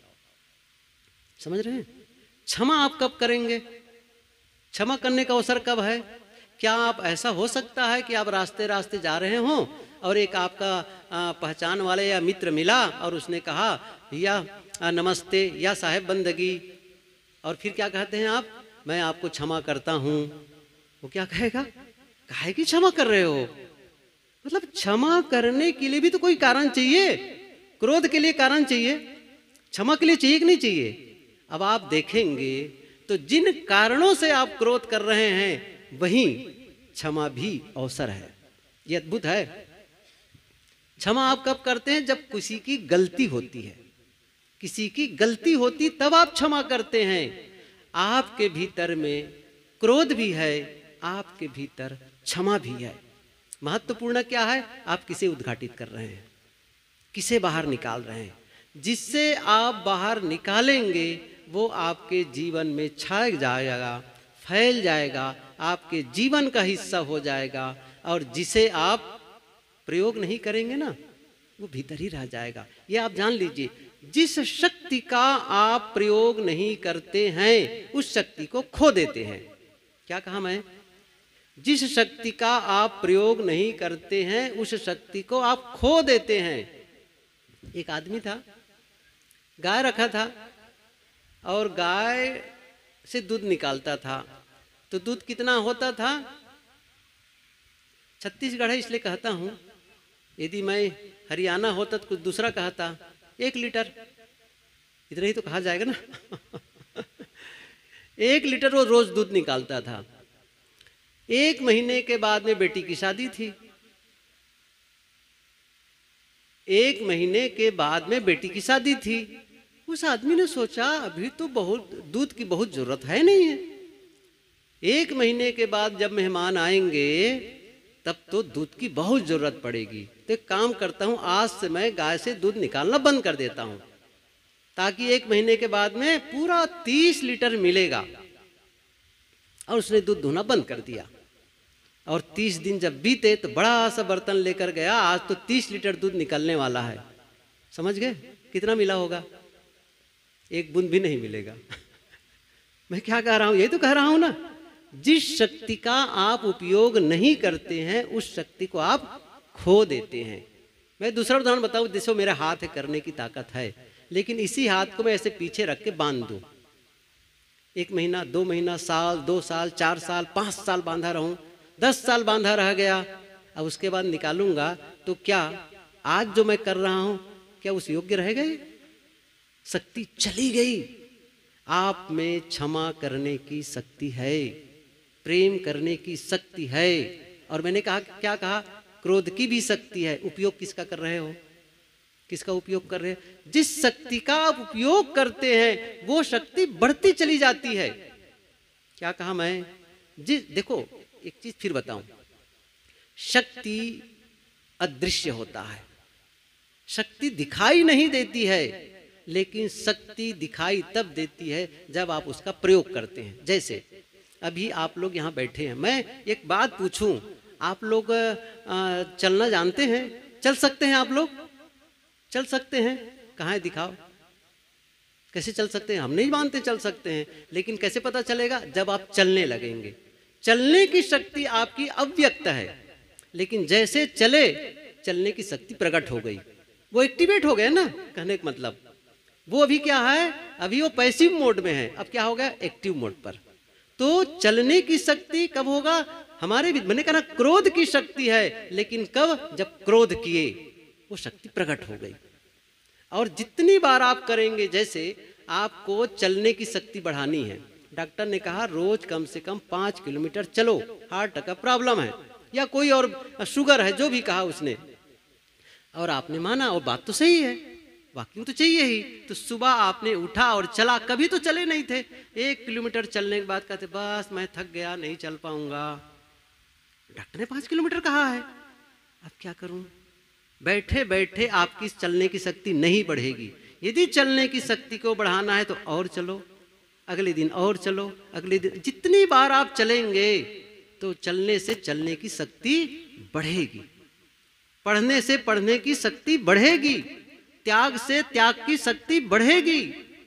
समझ रहे हैं? क्षमा आप कब करेंगे? क्षमा करने का अवसर कब है? क्या आप, ऐसा हो सकता है कि आप रास्ते रास्ते जा रहे हों और एक आपका पहचान वाले या मित्र मिला और उसने कहा या नमस्ते या साहेब बंदगी, और फिर क्या कहते हैं आप? मैं आपको क्षमा करता हूं। वो क्या कहेगा? काहे की क्षमा कर रहे हो? मतलब क्षमा करने के लिए भी तो कोई कारण चाहिए। क्रोध के लिए कारण चाहिए, क्षमा के लिए चाहिए कि नहीं चाहिए? अब आप देखेंगे तो जिन कारणों से आप क्रोध कर रहे हैं, वहीं क्षमा भी अवसर है। ये अद्भुत है। क्षमा आप कब करते हैं? जब किसी की गलती होती है, किसी की गलती होती तब आप क्षमा करते हैं। आपके भीतर में क्रोध भी है, आपके भीतर क्षमा भी है। महत्वपूर्ण क्या है? आप किसे उद्घाटित कर रहे हैं, किसे बाहर निकाल रहे हैं। जिससे आप बाहर निकालेंगे वो आपके जीवन में छा जाएगा, फैल जाएगा, आपके जीवन का हिस्सा हो जाएगा। और जिसे आप प्रयोग नहीं करेंगे ना, वो भीतर ही रह जाएगा। ये आप जान लीजिए, जिस शक्ति का आप प्रयोग नहीं करते हैं, उस शक्ति को खो देते हैं। क्या कहा मैं? जिस शक्ति का आप प्रयोग नहीं करते हैं, उस शक्ति को आप खो देते हैं। एक आदमी था, गाय रखा था और गाय से दूध निकालता था। तो दूध कितना होता था? छत्तीसगढ़ है इसलिए कहता हूं, यदि मैं हरियाणा होता तो कुछ दूसरा कहता, एक लीटर। इतना ही तो कहा जाएगा ना। एक लीटर वो रोज दूध निकालता था। एक महीने के बाद में बेटी की शादी थी। एक महीने के बाद में बेटी की शादी थी। उस आदमी ने सोचा अभी तो बहुत दूध की बहुत जरूरत है नहीं है, एक महीने के बाद जब मेहमान आएंगे तब तो दूध की बहुत जरूरत पड़ेगी। तो एक काम करता हूं, आज से मैं गाय से दूध निकालना बंद कर देता हूं, ताकि एक महीने के बाद में पूरा तीस लीटर मिलेगा। और उसने दूध धोना बंद कर दिया। और तीस दिन जब बीते तो बड़ा सा बर्तन लेकर गया, आज तो तीस लीटर दूध निकलने वाला है। समझ गए कितना मिला होगा? एक बूंद भी नहीं मिलेगा। मैं क्या कह रहा हूं? यही तो कह रहा हूं ना, जिस शक्ति का आप उपयोग नहीं करते हैं, उस शक्ति को आप खो देते हैं। मैं दूसरा उदाहरण बताऊं, जैसे मेरा हाथ है, करने की ताकत है, लेकिन इसी हाथ को मैं ऐसे पीछे रख के बांध दूं, एक महीना, दो महीना, साल, दो साल, चार साल, पांच साल बांधा रहूं, दस साल बांधा रह गया, अब उसके बाद निकालूंगा तो क्या आज जो मैं कर रहा हूं क्या उस योग्य रह गए? शक्ति चली गई। आप में क्षमा करने की शक्ति है, प्रेम करने की शक्ति है, और मैंने कहा क्या कहा, क्रोध की भी शक्ति है। उपयोग किसका कर रहे हो? किसका उपयोग कर रहे हैं? जिस शक्ति का आप उपयोग करते हैं वो शक्ति बढ़ती चली जाती है। क्या कहा मैं? जिस देखो एक चीज फिर बताऊं, शक्ति अदृश्य होता है, शक्ति दिखाई नहीं देती है, लेकिन शक्ति दिखाई तब देती है जब आप उसका प्रयोग करते हैं। जैसे अभी आप लोग यहाँ बैठे हैं, मैं एक बात पूछूं, आप लोग आ, चलना जानते हैं? चल सकते हैं? आप लोग चल सकते हैं? कहाँ है, दिखाओ कैसे चल सकते हैं। हम नहीं मानते चल सकते हैं, लेकिन कैसे पता चलेगा? जब आप चलने लगेंगे। चलने की शक्ति आपकी अव्यक्त है, लेकिन जैसे चले चलने की शक्ति प्रकट हो गई, वो एक्टिवेट हो गए ना। कहने का मतलब वो अभी क्या है, अभी वो पैसिव मोड में है, अब क्या हो गया, एक्टिव मोड पर। तो चलने की शक्ति कब होगा? हमारे भी मैंने कहा क्रोध की शक्ति है, लेकिन कब? जब क्रोध किए वो शक्ति प्रकट हो गई। और जितनी बार आप करेंगे, जैसे आपको चलने की शक्ति बढ़ानी है, डॉक्टर ने कहा रोज कम से कम पाँच किलोमीटर चलो, हार्ट का प्रॉब्लम है या कोई और शुगर है, जो भी कहा उसने, और आपने माना, और बात तो सही है, वॉकिंग तो चाहिए ही। तो सुबह आपने उठा और चला, कभी तो चले नहीं थे, एक किलोमीटर चलने के बाद कहते बस मैं थक गया, नहीं चल पाऊंगा। डॉक्टर ने पाँच किलोमीटर कहा है, अब क्या करूं? बैठे बैठे आपकी चलने की शक्ति नहीं बढ़ेगी। यदि चलने की शक्ति को बढ़ाना है तो और चलो, अगले दिन और चलो, अगले दिन, जितनी बार आप चलेंगे तो चलने से चलने की शक्ति बढ़ेगी, पढ़ने से पढ़ने की शक्ति बढ़ेगी, त्याग से त्याग की शक्ति बढ़ेगी।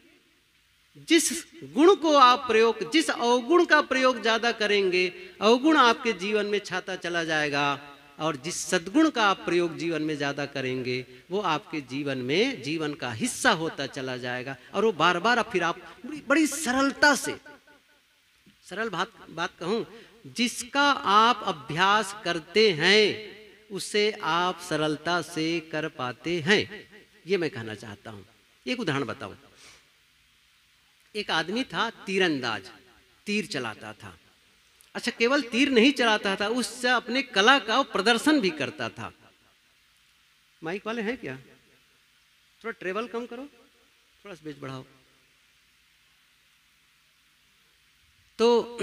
जिस गुण को आप प्रयोग, जिस अवगुण का प्रयोग ज्यादा करेंगे, अवगुण आपके जीवन में छाता चला जाएगा, और जिस सद्गुण का आप प्रयोग जीवन में ज्यादा करेंगे वो आपके जीवन में जीवन का हिस्सा होता चला जाएगा। और वो बार बार फिर आप बड़ी, बड़ी सरलता से, सरल बात बात कहूं, जिसका आप अभ्यास करते हैं उसे आप सरलता से कर पाते हैं, ये मैं कहना चाहता हूं। एक उदाहरण बताऊं। एक आदमी था तीरंदाज, तीर चलाता था। अच्छा, केवल तीर नहीं चलाता था, उससे अपने कला का प्रदर्शन भी करता था। माइक वाले हैं क्या? थोड़ा ट्रेवल कम करो, थोड़ा स्पेस बढ़ाओ। तो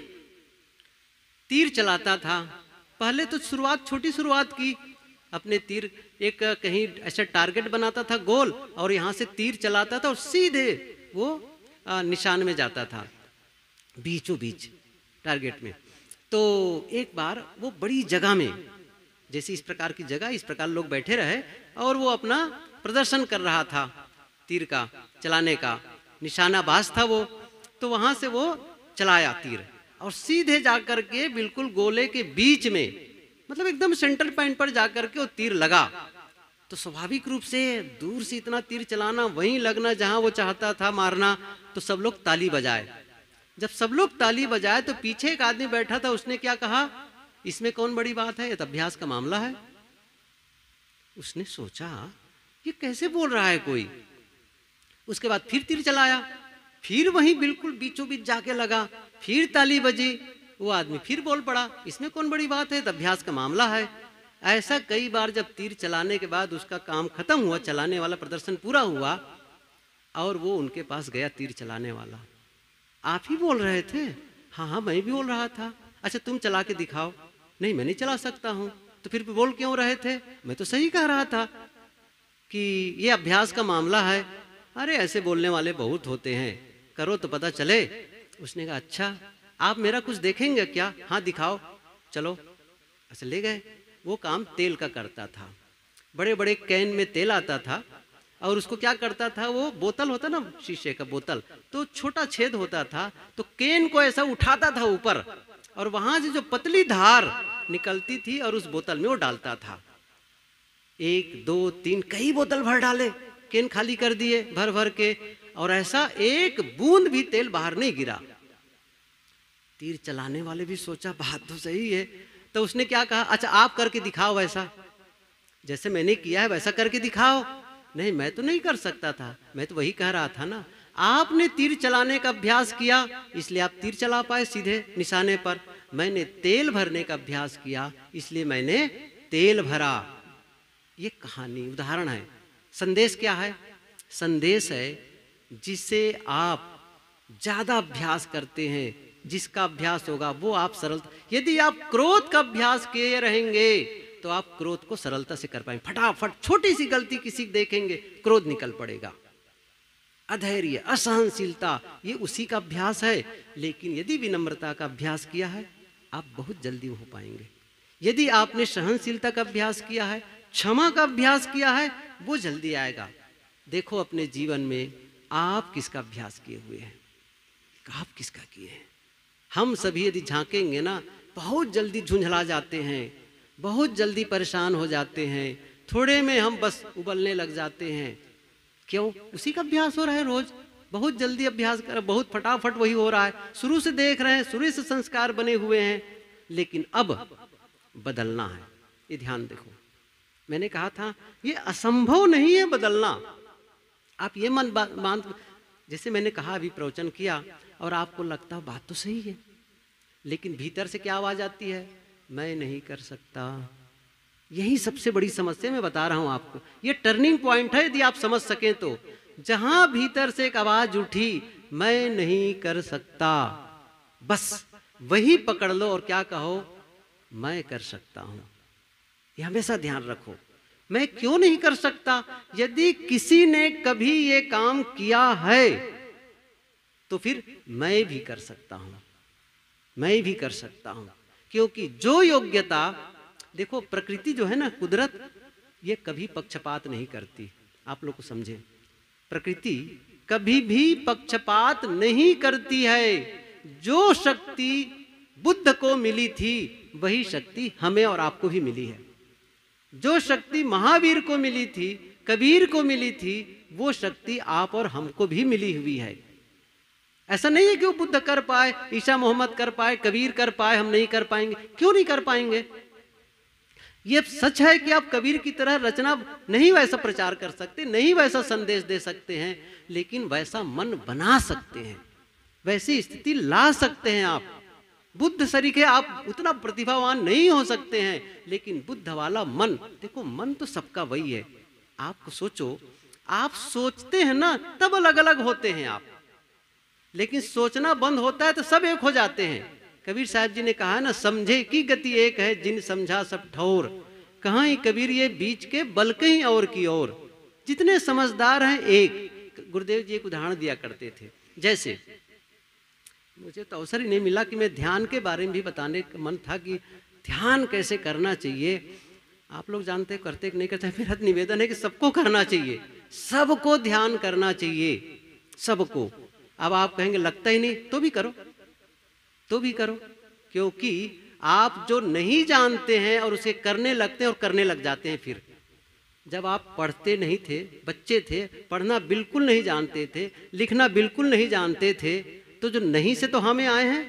तीर चलाता था। पहले तो शुरुआत, छोटी शुरुआत की, अपने तीर एक कहीं ऐसा टारगेट बनाता था गोल, और यहाँ से तीर चलाता था और सीधे वो आ, निशान में जाता था, बीचों बीच टारगेट में। तो एक बार वो बड़ी जगह में, जैसे इस प्रकार की जगह, इस प्रकार लोग बैठे रहे और वो अपना प्रदर्शन कर रहा था तीर का चलाने का, निशानाबाज था वो। तो वहां से वो चलाया तीर और सीधे जाकर के बिल्कुल गोले के बीच में, मतलब एकदम सेंटर पॉइंट पर जाकर के वो तीर लगा। तो स्वाभाविक रूप से दूर से इतना तीर चलाना, वहीं लगना जहां वो चाहता था मारना, तो सब लोग ताली बजाए। जब सब लोग ताली बजाए तो पीछे एक आदमी बैठा था, उसने क्या कहा, इसमें कौन बड़ी बात है, ये तो अभ्यास का मामला है। उसने सोचा ये कैसे बोल रहा है कोई। उसके बाद फिर तीर चलाया, फिर वहीं बिल्कुल बीचों बीच जाके लगा, फिर ताली बजी। वो आदमी फिर बोल पड़ा, इसमें कौन बड़ी बात है, तो अभ्यास का मामला है। ऐसा कई बार जब तीर चलाने के बाद उसका काम खत्म हुआ, चलाने वाला प्रदर्शन पूरा हुआ, और वो उनके पास गया तीर चलाने वाला। आप ही बोल रहे थे? हाँ हाँ मैं भी बोल रहा था। अच्छा तुम चला के दिखाओ। नहीं मैं नहीं चला सकता हूँ। तो फिर बोल क्यों रहे थे? मैं तो सही कह रहा था कि ये अभ्यास का मामला है। अरे ऐसे बोलने वाले बहुत होते हैं, करो तो पता चले। उसने कहा अच्छा आप मेरा कुछ देखेंगे क्या? हाँ दिखाओ, चलो। अच्छा ले गए। वो काम तेल का करता था, बड़े बड़े कैन में तेल आता था, और उसको क्या करता था, वो बोतल होता ना शीशे का बोतल, तो छोटा छेद होता था, तो कैन को ऐसा उठाता था ऊपर, और वहां से जो पतली धार निकलती थी और उस बोतल में वो डालता था। एक दो तीन कई बोतल भर डाले, कैन खाली कर दिए भर भर के, और ऐसा एक बूंद भी तेल बाहर नहीं गिरा। तीर चलाने वाले भी सोचा बात तो सही है, तो उसने क्या कहा, अच्छा आप करके दिखाओ, वैसा जैसे मैंने किया है वैसा करके दिखाओ। नहीं, मैं तो नहीं कर सकता था, मैं तो वही कह रहा था ना, आपने तीर चलाने का अभ्यास किया इसलिए आप तीर चला पाए सीधे निशाने पर, मैंने तेल भरने का अभ्यास किया इसलिए मैंने तेल भरा। ये कहानी उदाहरण है। संदेश क्या है? संदेश है जिसे आप ज्यादा अभ्यास करते हैं, जिसका अभ्यास होगा वो आप सरल, यदि आप क्रोध का अभ्यास किए रहेंगे तो आप क्रोध को सरलता से कर पाएंगे। फटाफट छोटी सी गलती किसी देखेंगे क्रोध निकल पड़ेगा। अधैर्य, असहनशीलता, ये उसी का अभ्यास है। लेकिन यदि विनम्रता का अभ्यास किया है आप बहुत जल्दी हो पाएंगे। यदि आपने सहनशीलता का अभ्यास किया है, क्षमा का अभ्यास किया है, वो जल्दी आएगा। देखो अपने जीवन में आप किसका अभ्यास किए हुए हैं, आप किसका किए हैं। हम सभी यदि झांकेंगे ना, बहुत जल्दी झुंझला जाते हैं, बहुत जल्दी परेशान हो जाते हैं, थोड़े में हम बस उबलने लग जाते हैं। क्यों? उसी का अभ्यास हो रहा है रोज, बहुत जल्दी अभ्यास कर, बहुत फटाफट वही हो रहा है, शुरू से देख रहे हैं, शुरू से संस्कार बने हुए हैं। लेकिन अब बदलना है, ये ध्यान देखो। मैंने कहा था ये असंभव नहीं है बदलना। आप ये मन मान, जैसे मैंने कहा अभी प्रवचन किया और आपको लगता बात तो सही है, लेकिन भीतर से क्या आवाज आती है, मैं नहीं कर सकता। यही सबसे बड़ी समस्या मैं बता रहा हूं आपको। ये टर्निंग पॉइंट है, यदि आप समझ सकें तो। जहां भीतर से एक आवाज उठी, मैं नहीं कर सकता, बस वही पकड़ लो और क्या कहो, मैं कर सकता हूं। ये हमेशा ध्यान रखो। मैं क्यों नहीं कर सकता? यदि किसी ने कभी ये काम किया है तो फिर मैं भी कर सकता हूं, मैं भी कर सकता हूं। क्योंकि जो योग्यता, देखो प्रकृति जो है ना, कुदरत, ये कभी पक्षपात नहीं करती। आप लोग को समझे, प्रकृति कभी भी पक्षपात नहीं करती है। जो शक्ति बुद्ध को मिली थी वही शक्ति हमें और आपको भी मिली है। जो शक्ति महावीर को मिली थी, कबीर को मिली थी, वो शक्ति आप और हमको भी मिली हुई है। ऐसा नहीं है कि वो बुद्ध कर पाए, ईसा मोहम्मद कर पाए, कबीर कर पाए, हम नहीं कर पाएंगे। क्यों नहीं कर पाएंगे? ये सच है कि आप कबीर की तरह रचना नहीं वैसा प्रचार कर सकते, नहीं वैसा संदेश दे सकते हैं, लेकिन वैसा मन बना सकते हैं, वैसी स्थिति ला सकते हैं आप। बुद्ध सरीखे आप उतना प्रतिभावान नहीं हो सकते हैं, लेकिन बुद्ध वाला मन, देखो मन तो सबका वही है। आप सोचो, आप सोचते हैं ना तब अलग अलग होते हैं आप, लेकिन सोचना बंद होता है तो सब एक हो जाते हैं। कबीर साहब जी ने कहा ना, समझे की गति एक है, जिन समझा सब ठौर। कहाँ ही कबीर ये बीच के बल कहीं और की ओर, जितने समझदार हैं एक। गुरुदेव जी एक उदाहरण दिया करते थे, जैसे मुझे तो अवसर ही नहीं मिला कि मैं ध्यान के बारे में भी बताने का मन था कि ध्यान कैसे करना चाहिए। आप लोग जानते करते नहीं करते, मेरा निवेदन है कि सबको करना चाहिए, सबको ध्यान करना चाहिए, सबको। अब आप कहेंगे लगता ही नहीं, तो भी करो, तो भी करो। क्योंकि आप जो नहीं जानते हैं और उसे करने लगते हैं और करने लग जाते हैं। फिर जब आप पढ़ते नहीं थे, बच्चे थे, पढ़ना बिल्कुल नहीं जानते थे, लिखना बिल्कुल नहीं जानते थे, तो जो नहीं से तो हमें आए हैं,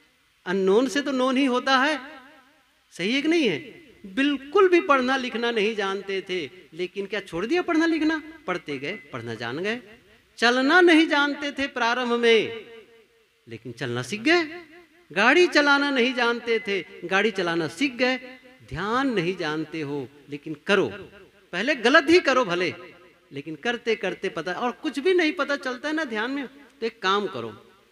अननोन से तो नोन ही होता है। सही है कि नहीं है? बिल्कुल भी पढ़ना लिखना नहीं जानते थे, लेकिन क्या छोड़ दिया पढ़ना लिखना? पढ़ते गए, पढ़ना जान गए। चलना नहीं जानते थे प्रारंभ में, लेकिन चलना सीख गए। गाड़ी चलाना नहीं जानते थे, गाड़ी चलाना सीख गए। ध्यान नहीं जानते हो, लेकिन करो, पहले गलत ही करो भले, लेकिन करते करते पता, और कुछ भी नहीं पता चलता है ना ध्यान में, तो एक काम करो,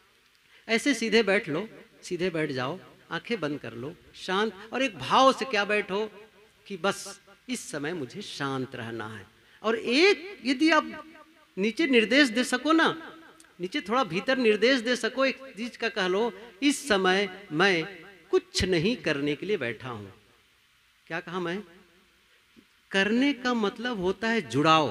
ऐसे सीधे बैठ लो, सीधे बैठ जाओ, आंखें बंद कर लो, शांत, और एक भाव से क्या बैठो कि बस इस समय मुझे शांत रहना है। और एक यदि आप नीचे निर्देश दे सको ना, नीचे थोड़ा भीतर निर्देश दे सको, एक चीज का कह लो, इस समय मैं कुछ नहीं करने के लिए बैठा हूं। क्या कहा मैं? करने का मतलब होता है जुड़ाव,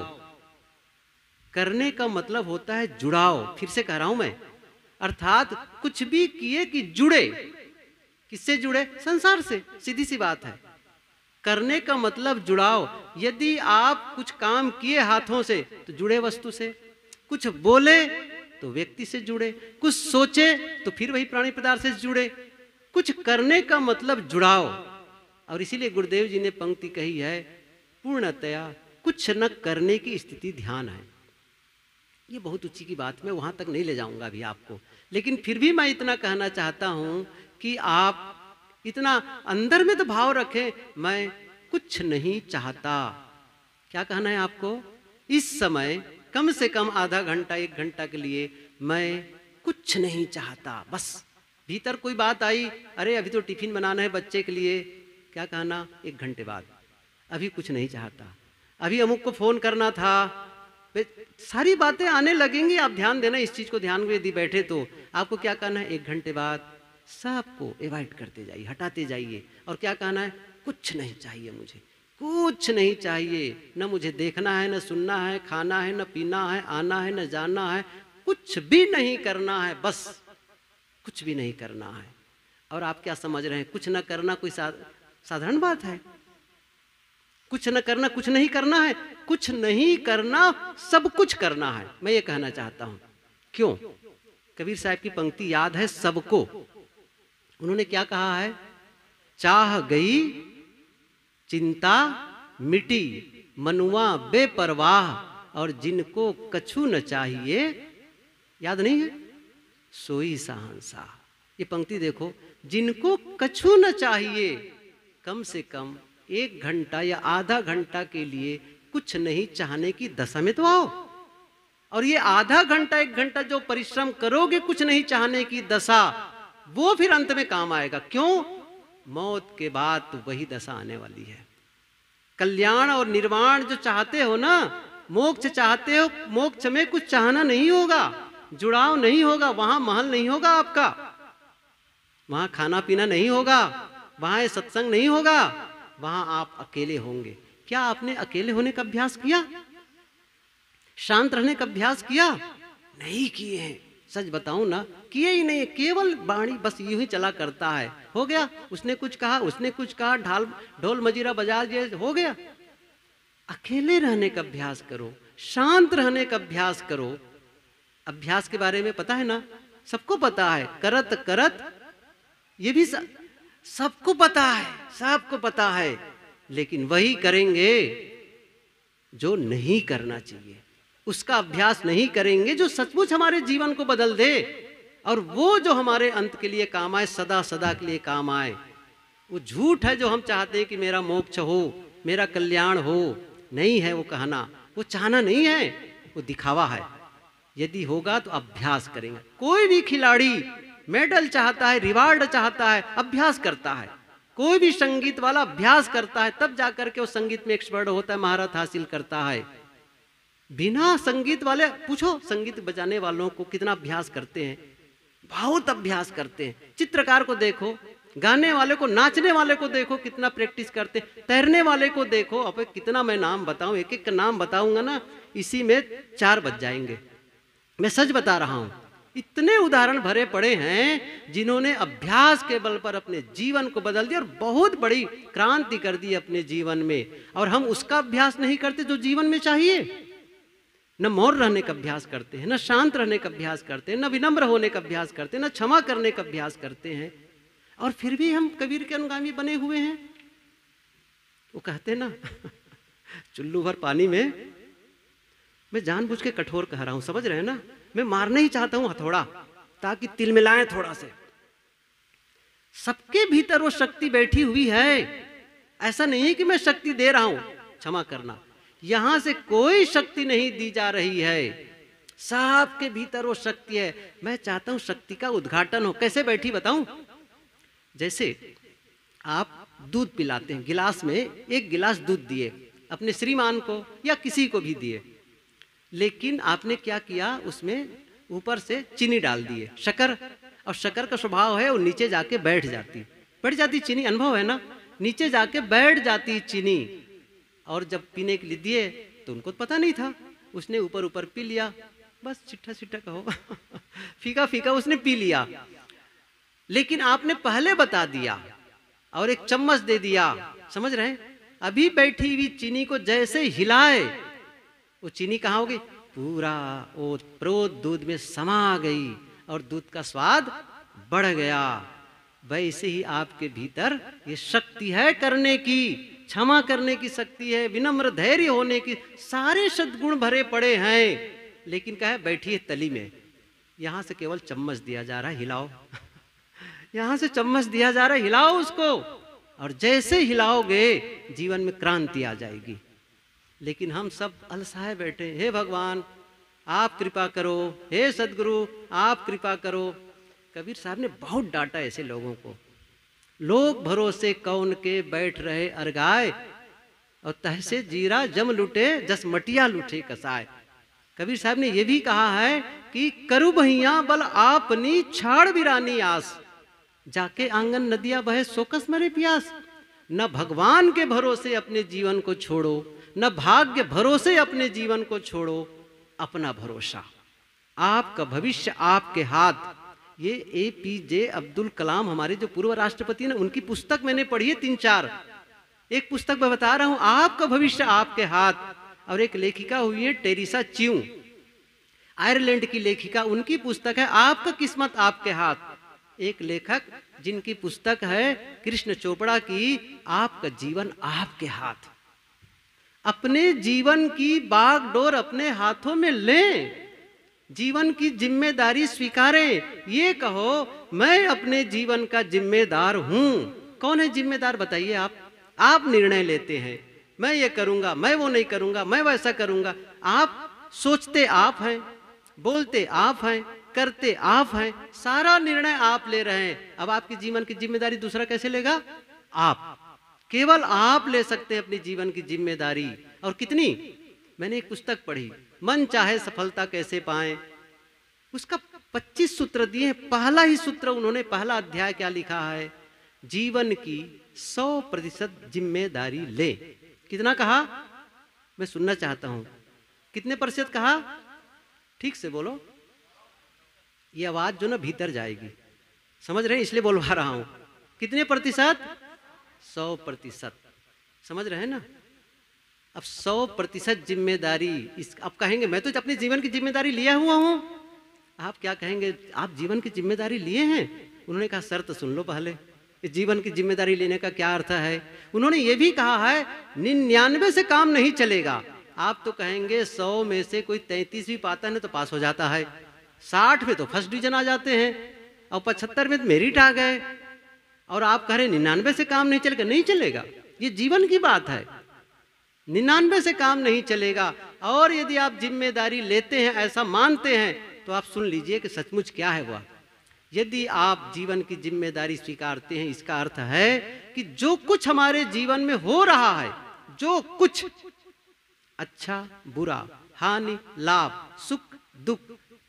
करने का मतलब होता है जुड़ाव। फिर से कह रहा हूं मैं, अर्थात कुछ भी किए कि जुड़े। किससे जुड़े? संसार से, सीधी सी बात है। करने का मतलब जुड़ाव। यदि आप कुछ काम किए हाथों से तो जुड़े वस्तु से, कुछ बोले तो व्यक्ति से जुड़े, कुछ सोचे तो फिर वही प्राणी पदार्थ से जुड़े। कुछ करने का मतलब जुड़ाव। और इसीलिए गुरुदेव जी ने पंक्ति कही है, पूर्णतया कुछ न करने की स्थिति ध्यान है। ये बहुत ऊंची की बात, मैं वहां तक नहीं ले जाऊंगा अभी आपको, लेकिन फिर भी मैं इतना कहना चाहता हूं कि आप इतना अंदर में तो भाव रखें, मैं कुछ नहीं चाहता। क्या कहना है आपको? इस समय कम से कम आधा घंटा एक घंटा के लिए मैं कुछ नहीं चाहता। बस भीतर कोई बात आई, अरे अभी तो टिफिन बनाना है बच्चे के लिए, क्या कहना? एक घंटे बाद, अभी कुछ नहीं चाहता, अभी अमुक को फोन करना था, सारी बातें आने लगेंगी। आप ध्यान देना, इस चीज को ध्यान में यदि बैठे तो आपको क्या कहना है? एक घंटे बाद सबको एवॉइड करते जाइए, हटाते जाइए, और क्या कहना है? कुछ नहीं चाहिए, मुझे कुछ नहीं चाहिए, न मुझे देखना है, न सुनना है, खाना है, न पीना है, आना है, न जाना है, कुछ भी नहीं करना है, बस कुछ भी नहीं करना है। और आप क्या समझ रहे हैं? कुछ न करना कोई सा, साधारण बात है? कुछ न करना, कुछ नहीं करना है, कुछ नहीं करना सब कुछ करना है। मैं ये कहना चाहता हूं। क्यों? कबीर साहब की पंक्ति याद है सबको। उन्होंने क्या कहा है? चाह गई चिंता मिटी, मनुआ बेपरवाह, और जिनको कछु न चाहिए, याद नहीं है? सोई सहंसा। ये पंक्ति देखो, जिनको कछु न चाहिए, कम से कम एक घंटा या आधा घंटा के लिए कुछ नहीं चाहने की दशा में तो आओ। और ये आधा घंटा एक घंटा जो परिश्रम करोगे कुछ नहीं चाहने की दशा, वो फिर अंत में काम आएगा। क्यों? मौत के बाद तो वही दशा आने वाली है। कल्याण और निर्वाण जो चाहते हो ना, मोक्ष चाहते हो, मोक्ष में कुछ चाहना नहीं होगा, जुड़ाव नहीं होगा, वहां महल नहीं होगा आपका, वहां खाना पीना नहीं होगा, वहां सत्संग नहीं होगा, वहां आप अकेले होंगे। क्या आपने अकेले होने का अभ्यास किया? शांत रहने का अभ्यास किया? नहीं किए हैं। सच बताऊं ना, किए ही नहीं। केवल वाणी बस यूं ही चला करता है, हो गया, उसने कुछ कहा, उसने कुछ कहा, ढाल ढोल मजीरा बजा दिए, हो गया। अकेले रहने का अभ्यास करो, शांत रहने का अभ्यास करो। अभ्यास के बारे में पता है ना, सबको पता है, करत करत, ये भी स... सबको पता है, सबको पता है, लेकिन वही करेंगे जो नहीं करना चाहिए, उसका अभ्यास नहीं करेंगे जो सचमुच हमारे जीवन को बदल दे, और वो जो हमारे अंत के लिए काम आए, सदा सदा के लिए काम आए। वो झूठ है जो हम चाहते हैं कि मेरा मोक्ष हो, मेरा कल्याण हो। नहीं है वो कहना, वो चाहना नहीं है, वो दिखावा है। यदि होगा तो अभ्यास करेंगे। कोई भी खिलाड़ी मेडल चाहता है, रिवार्ड चाहता है, अभ्यास करता है। कोई भी संगीत वाला अभ्यास करता है, तब जाकर के वो संगीत में एक्सपर्ट होता है, महारत हासिल करता है। बिना संगीत वाले पूछो, संगीत बजाने वालों को कितना अभ्यास करते हैं? बहुत अभ्यास करते हैं। चित्रकार को देखो, गाने वाले को, नाचने वाले को देखो, कितना प्रैक्टिस करते हैं। तैरने वाले को देखो। अब कितना मैं नाम बताऊं, एक एक का नाम बताऊंगा ना, इसी में चार बज जाएंगे। मैं सच बता रहा हूं, इतने उदाहरण भरे पड़े हैं जिन्होंने अभ्यास के बल पर अपने जीवन को बदल दिया और बहुत बड़ी क्रांति कर दी अपने जीवन में। और हम उसका अभ्यास नहीं करते जो जीवन में चाहिए। न मौन रहने का अभ्यास करते हैं, न शांत रहने का अभ्यास करते हैं, न विनम्र होने का अभ्यास करते हैं, न क्षमा करने का अभ्यास करते हैं। और फिर भी हम कबीर के अनुगामी बने हुए हैं। वो कहते हैं ना चुल्लू भर पानी में, मैं जानबूझ के कठोर कह रहा हूं, समझ रहे हैं ना, मैं मारना ही चाहता हूं हथौड़ा, ताकि तिल मिलाएं थोड़ा से। सबके भीतर वो शक्ति बैठी हुई है। ऐसा नहीं है कि मैं शक्ति दे रहा हूं, क्षमा करना, यहां से कोई शक्ति नहीं दी जा रही है, सबके भीतर वो शक्ति है। मैं चाहता हूं शक्ति का उद्घाटन हो। कैसे बैठी बताऊं? जैसे आप दूध पिलाते हैं, गिलास में एक गिलास दूध दिए अपने श्रीमान को या किसी को भी दिए, लेकिन आपने क्या किया, उसमें ऊपर से चीनी डाल दिए, शक्कर। और शक्कर का स्वभाव है वो नीचे जाके बैठ जाती, बैठ जाती चीनी, अनुभव है ना, नीचे जाके बैठ जाती चीनी। और जब पीने के लिए दिए तो उनको पता नहीं था, उसने ऊपर ऊपर पी लिया, बस चिट्ठा चिट्ठा कहो फीका फीका उसने पी लिया। लेकिन आपने पहले बता दिया और एक चम्मच दे दिया, समझ रहे हैं? अभी बैठी हुई चीनी को जैसे हिलाए, वो चीनी कहाँ होगी? पूरा ओत प्रोत दूध में समा गई और दूध का स्वाद बढ़ गया। वैसे ही आपके भीतर ये शक्ति है करने की, क्षमा करने की शक्ति है, विनम्र धैर्य होने की, सारे सद्गुण भरे पड़े हैं। लेकिन क्या है, बैठिए तली में, यहाँ से केवल चम्मच दिया जा रहा है, हिलाओ यहाँ से चम्मच दिया जा रहा है, हिलाओ उसको, और जैसे हिलाओगे जीवन में क्रांति आ जाएगी। लेकिन हम सब अलसाए बैठे, हे भगवान आप कृपा करो, हे सदगुरु आप कृपा करो। कबीर साहब ने बहुत डांटा ऐसे लोगों को। लोग भरोसे कौन के बैठ रहे अरगाए, और तहसे जीरा जम लुटे जस मटिया लुटे कसाए। कबीर साहब ने यह भी कहा है कि करु भैया बल आपनी छाड़ बिरानी आस, जाके आंगन नदिया बहे सोकस मरे प्यास। न भगवान के भरोसे अपने जीवन को छोड़ो, न भाग्य भरोसे अपने जीवन को छोड़ो, अपना भरोसा, आपका भविष्य आपके हाथ। ये ए पी जे अब्दुल कलाम हमारे जो पूर्व राष्ट्रपति ने, उनकी पुस्तक मैंने पढ़ी है तीन चार। एक पुस्तक मैं बता रहा हूं, आपका भविष्य आपके हाथ। और एक लेखिका हुई है टेरेसा च्यू, आयरलैंड की लेखिका, उनकी पुस्तक है आपका किस्मत आपके हाथ। एक लेखक जिनकी पुस्तक है कृष्ण चोपड़ा की, आपका जीवन आपके हाथ। अपने जीवन की बागडोर अपने हाथों में लें, जीवन की जिम्मेदारी स्वीकारें। ये कहो मैं अपने जीवन का जिम्मेदार हूं। कौन है जिम्मेदार बताइए आप? आप निर्णय लेते हैं, मैं ये करूंगा, मैं वो नहीं करूंगा, मैं वैसा करूंगा। आप सोचते आप हैं, बोलते आप हैं, करते आप हैं, सारा निर्णय आप ले रहे हैं। अब आपके जीवन की जिम्मेदारी दूसरा कैसे लेगा? आप, केवल आप ले सकते हैं अपनी जीवन की जिम्मेदारी। और कितनी, मैंने एक पुस्तक पढ़ी, मन चाहे सफलता कैसे पाएं, उसका पच्चीस सूत्र दिए हैं। पहला ही सूत्र उन्होंने, पहला अध्याय क्या लिखा है? जीवन की सौ प्रतिशत जिम्मेदारी ले। कितना कहा? मैं सुनना चाहता हूं, कितने प्रतिशत कहा? ठीक से बोलो, ये आवाज जो ना भीतर जाएगी, समझ रहे हैं, इसलिए बोलवा रहा हूं। कितने प्रतिशत? सौ प्रतिशत। समझ रहे हैं ना? अब सौ प्रतिशत जिम्मेदारी, इस अब कहेंगे मैं तो अपने जीवन की जिम्मेदारी लिया हुआ हूं। आप क्या कहेंगे? आप जीवन की जिम्मेदारी लिए हैं? उन्होंने कहा शर्त सुन लो पहले, जीवन की जिम्मेदारी लेने का क्या अर्थ है। उन्होंने ये भी कहा है निन्यानवे से काम नहीं चलेगा। आप तो कहेंगे सौ में से कोई तैंतीस भी पाता है तो पास हो जाता है, साठ में तो फर्स्ट डिवीजन आ जाते हैं, और पचहत्तर में तो मेरिट आ गए, और आप कह रहे निन्यानवे से काम नहीं चलेगा। नहीं चलेगा, ये जीवन की बात है, निन्यानवे से काम नहीं चलेगा। और यदि आप जिम्मेदारी लेते हैं, ऐसा मानते हैं, तो आप सुन लीजिए कि सचमुच क्या है वह। यदि आप जीवन की जिम्मेदारी स्वीकारते हैं, इसका अर्थ है कि जो कुछ हमारे जीवन में हो रहा है, जो कुछ अच्छा बुरा, हानि लाभ, सुख दुख,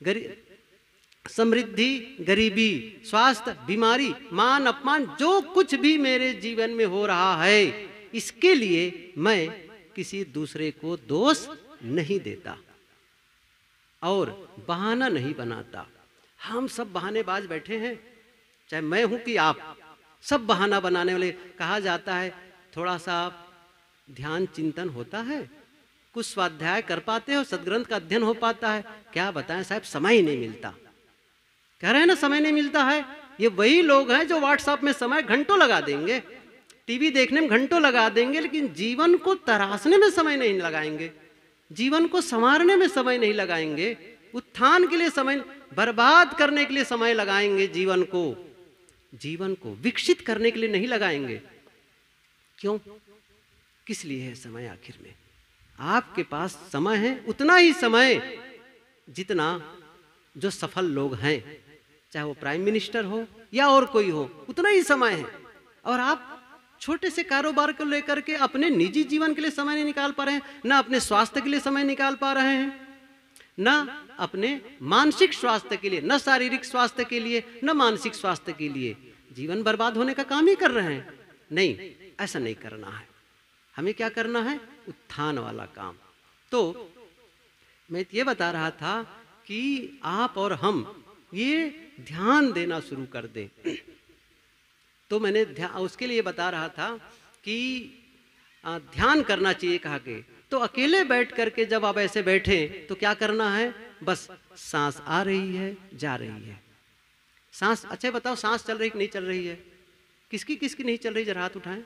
समृद्धि गरीबी, स्वास्थ्य बीमारी, मान अपमान, जो कुछ भी मेरे जीवन में हो रहा है, इसके लिए मैं किसी दूसरे को दोष नहीं देता और बहाना नहीं बनाता। हम सब बहानेबाज बैठे हैं, चाहे मैं हूं कि आप, सब बहाना बनाने वाले। कहा जाता है थोड़ा सा ध्यान चिंतन होता है, कुछ स्वाध्याय कर पाते हो, सदग्रंथ का अध्ययन हो पाता है, क्या बताएं साहब, समय ही नहीं मिलता। कह रहे हैं ना समय नहीं मिलता है। ये वही लोग हैं जो व्हाट्सएप में समय घंटों लगा देंगे, टीवी देखने में घंटों लगा देंगे, लेकिन जीवन को तराशने में समय नहीं लगाएंगे, जीवन को संवारने में समय नहीं लगाएंगे, उत्थान के लिए समय, बर्बाद करने के लिए समय लगाएंगे, जीवन को जीवन को विकसित करने के लिए नहीं लगाएंगे। क्यों? किस लिए है समय? आखिर में आपके पास समय है उतना ही समय जितना जो सफल लोग हैं, चाहे वो प्राइम मिनिस्टर हो या और कोई हो, उतना ही समय है। और आप छोटे से कारोबार को लेकर के अपने निजी जीवन के लिए समय नहीं निकाल पा रहे हैं, ना अपने स्वास्थ्य के लिए समय निकाल पा रहे हैं, ना अपने मानसिक स्वास्थ्य के लिए, न शारीरिक स्वास्थ्य के लिए, न मानसिक स्वास्थ्य के लिए। जीवन बर्बाद होने का काम ही कर रहे हैं। नहीं, ऐसा नहीं करना है। हमें क्या करना है? उत्थान वाला काम। तो मैं ये बता रहा था कि आप और हम ये ध्यान देना शुरू कर दें। तो मैंने ध्यान उसके लिए बता रहा था कि ध्यान करना चाहिए, कहा के तो अकेले बैठ करके जब आप ऐसे बैठे तो क्या करना है, बस सांस आ रही है जा रही है, सांस। अच्छा बताओ सांस चल रही कि नहीं चल रही है? किसकी किसकी नहीं चल रही, जरा हाथ उठाएं।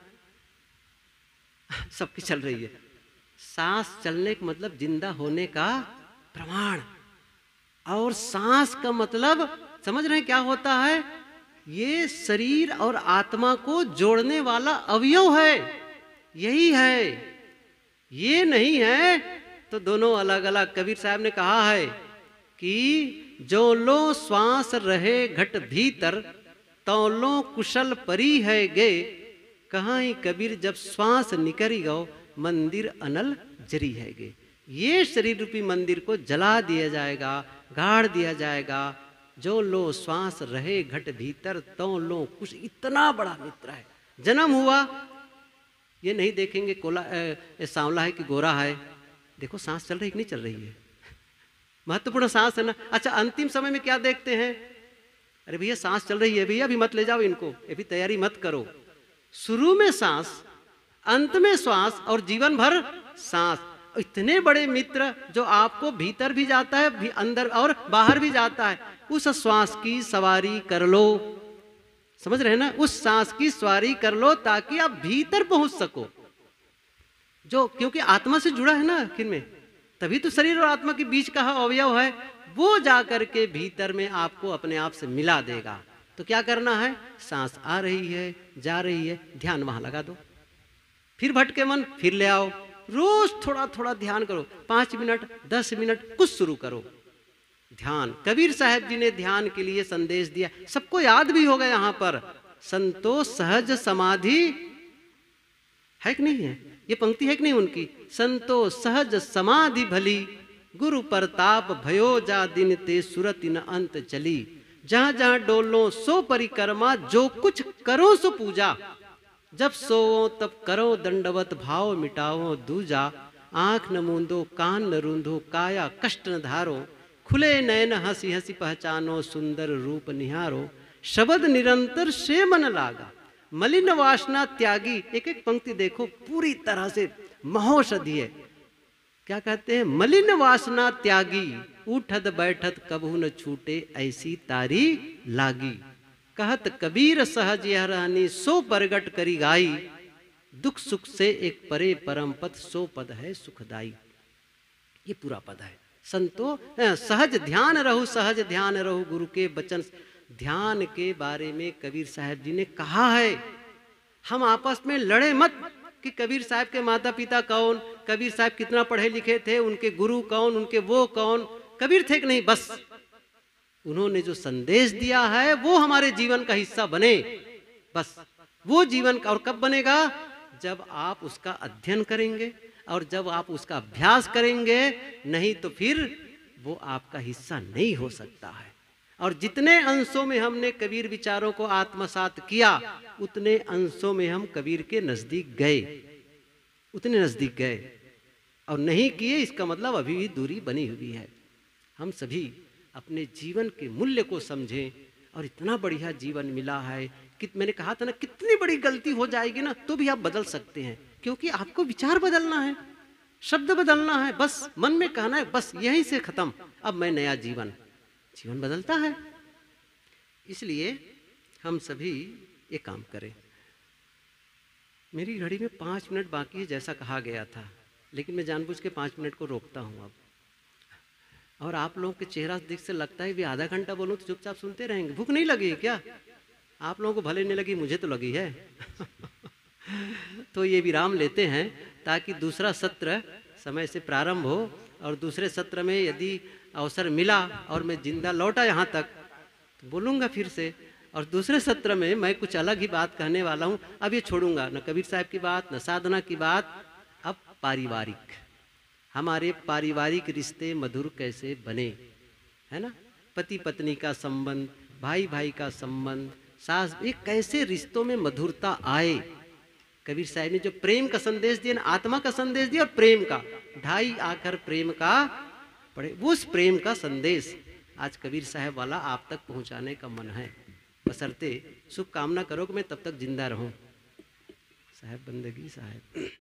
सबकी चल रही है। सांस चलने का मतलब जिंदा होने का प्रमाण, और सांस का मतलब समझ रहे हैं क्या होता है, ये शरीर और आत्मा को जोड़ने वाला अवयव है, यही है। ये नहीं है तो दोनों अलग अलग। कबीर साहब ने कहा है कि जो लो श्वास रहे घट भीतर, तो लो कुशल परी है गे। कहाँ ही कबीर जब श्वास निकरी गो, मंदिर अनल जरी है गे। ये शरीर रूपी मंदिर को जला दिया जाएगा, गाड़ दिया जाएगा। जो लो श्वास रहे घट भीतर, तो लो कुछ। इतना बड़ा मित्र है। जन्म हुआ, ये नहीं देखेंगे कोला ए, सांवला है कि गोरा है, देखो सांस चल रही कि नहीं चल रही है, महत्वपूर्ण सांस है ना। अच्छा अंतिम समय में क्या देखते हैं, अरे भैया सांस चल रही है भैया, अभी मत ले जाओ इनको, ये भी तैयारी मत करो। शुरू में सांस, अंत में श्वास, और जीवन भर सांस। इतने बड़े मित्र जो आपको भीतर भी जाता है, भी अंदर और बाहर भी जाता है। उस श्वास की सवारी कर लो, समझ रहे हैं ना, उस सांस की सवारी कर लो ताकि आप भीतर पहुंच सको। जो क्योंकि आत्मा से जुड़ा है ना आखिर में, तभी तो शरीर और आत्मा के बीच का अवयव है, वो जाकर के भीतर में आपको अपने आप से मिला देगा। तो क्या करना है, सांस आ रही है जा रही है, ध्यान वहां लगा दो। फिर भटके मन, फिर ले आओ। रोज थोड़ा थोड़ा ध्यान करो, पांच मिनट दस मिनट कुछ शुरू करो ध्यान। कबीर साहब जी ने ध्यान के लिए संदेश दिया, सबको याद भी होगा यहाँ पर, संतोष सहज समाधि है कि नहीं है, ये पंक्ति है कि नहीं उनकी, संतोष सहज समाधि भली, गुरु प्रताप भयो जा दिन ते सुरति न अंत चली। जहां जहां डोलो सो परिक्रमा, जो कुछ करो सो पूजा। जब सोओ तब करो दंडवत, भाव मिटाओ दूजा। आंख न मूंदो कान न रूंधो, काया कष्ट न धारो। खुले नयन हंसी हंसी पहचानो, सुंदर रूप निहारो। शब्द निरंतर से मन लागा, मलिन वासना त्यागी। एक एक पंक्ति देखो पूरी तरह से महौषधि है। क्या कहते हैं, मलिन वासना त्यागी, उठत बैठत कबहू न छूटे, ऐसी तारी लागी। कहत कबीर सहज यह रहनी, सो परगट करी गाई। दुख सुख से एक परे परम पद, सो पद है सुखदाई। ये पूरा पद है। संतो सहज ध्यान रहू, सहज ध्यान रहू, गुरु के बचन। ध्यान के बारे में कबीर साहब जी ने कहा है, हम आपस में लड़े मत कि कबीर साहब के माता पिता कौन, कबीर साहब कितना पढ़े लिखे थे, उनके गुरु कौन, उनके वो कौन, कबीर थे कि नहीं, बस उन्होंने जो संदेश दिया है वो हमारे जीवन का हिस्सा बने, बस वो जीवन का। और कब बनेगा, जब आप उसका अध्ययन करेंगे और जब आप उसका अभ्यास करेंगे, नहीं तो फिर वो आपका हिस्सा नहीं हो सकता है। और जितने अंशों में हमने कबीर विचारों को आत्मसात किया, उतने अंशों में हम कबीर के नजदीक गए, उतने नजदीक गए। और नहीं किए इसका मतलब अभी भी दूरी बनी हुई है। हम सभी अपने जीवन के मूल्य को समझें, और इतना बढ़िया जीवन मिला है कि मैंने कहा था ना, कितनी बड़ी गलती हो जाएगी ना तो भी आप बदल सकते हैं, क्योंकि आपको विचार बदलना है, शब्द बदलना है, बस मन में कहना है, बस यहीं से खत्म, अब मैं नया जीवन। जीवन बदलता है। इसलिए हम सभी ये काम करें। मेरी घड़ी में पाँच मिनट बाकी है जैसा कहा गया था, लेकिन मैं जानबूझ के पाँच मिनट को रोकता हूँ अब। और आप लोगों के चेहरा देख से लगता है भी आधा घंटा बोलूँ तो चुपचाप सुनते रहेंगे। भूख नहीं लगी है क्या? आप लोगों को भले नहीं लगी, मुझे तो लगी है। तो ये विराम लेते हैं ताकि दूसरा सत्र समय से प्रारंभ हो, और दूसरे सत्र में यदि अवसर मिला और मैं जिंदा लौटा यहाँ तक तो बोलूँगा फिर से। और दूसरे सत्र में मैं कुछ अलग ही बात कहने वाला हूँ। अब ये छोड़ूंगा, न कबीर साहब की बात, न साधना की बात। अब पारिवारिक, हमारे पारिवारिक रिश्ते मधुर कैसे बने, है ना, पति पत्नी का संबंध, भाई भाई का संबंध, सास, ये कैसे रिश्तों में मधुरता आए। कबीर साहब ने जो प्रेम का संदेश दिया ना, आत्मा का संदेश दिया और प्रेम का, ढाई आखर प्रेम का पढ़े, उस प्रेम का संदेश आज कबीर साहब वाला आप तक पहुंचाने का मन है। बशर्ते शुभकामना करो कि मैं तब तक जिंदा रहूं। साहब बंदगी साहब।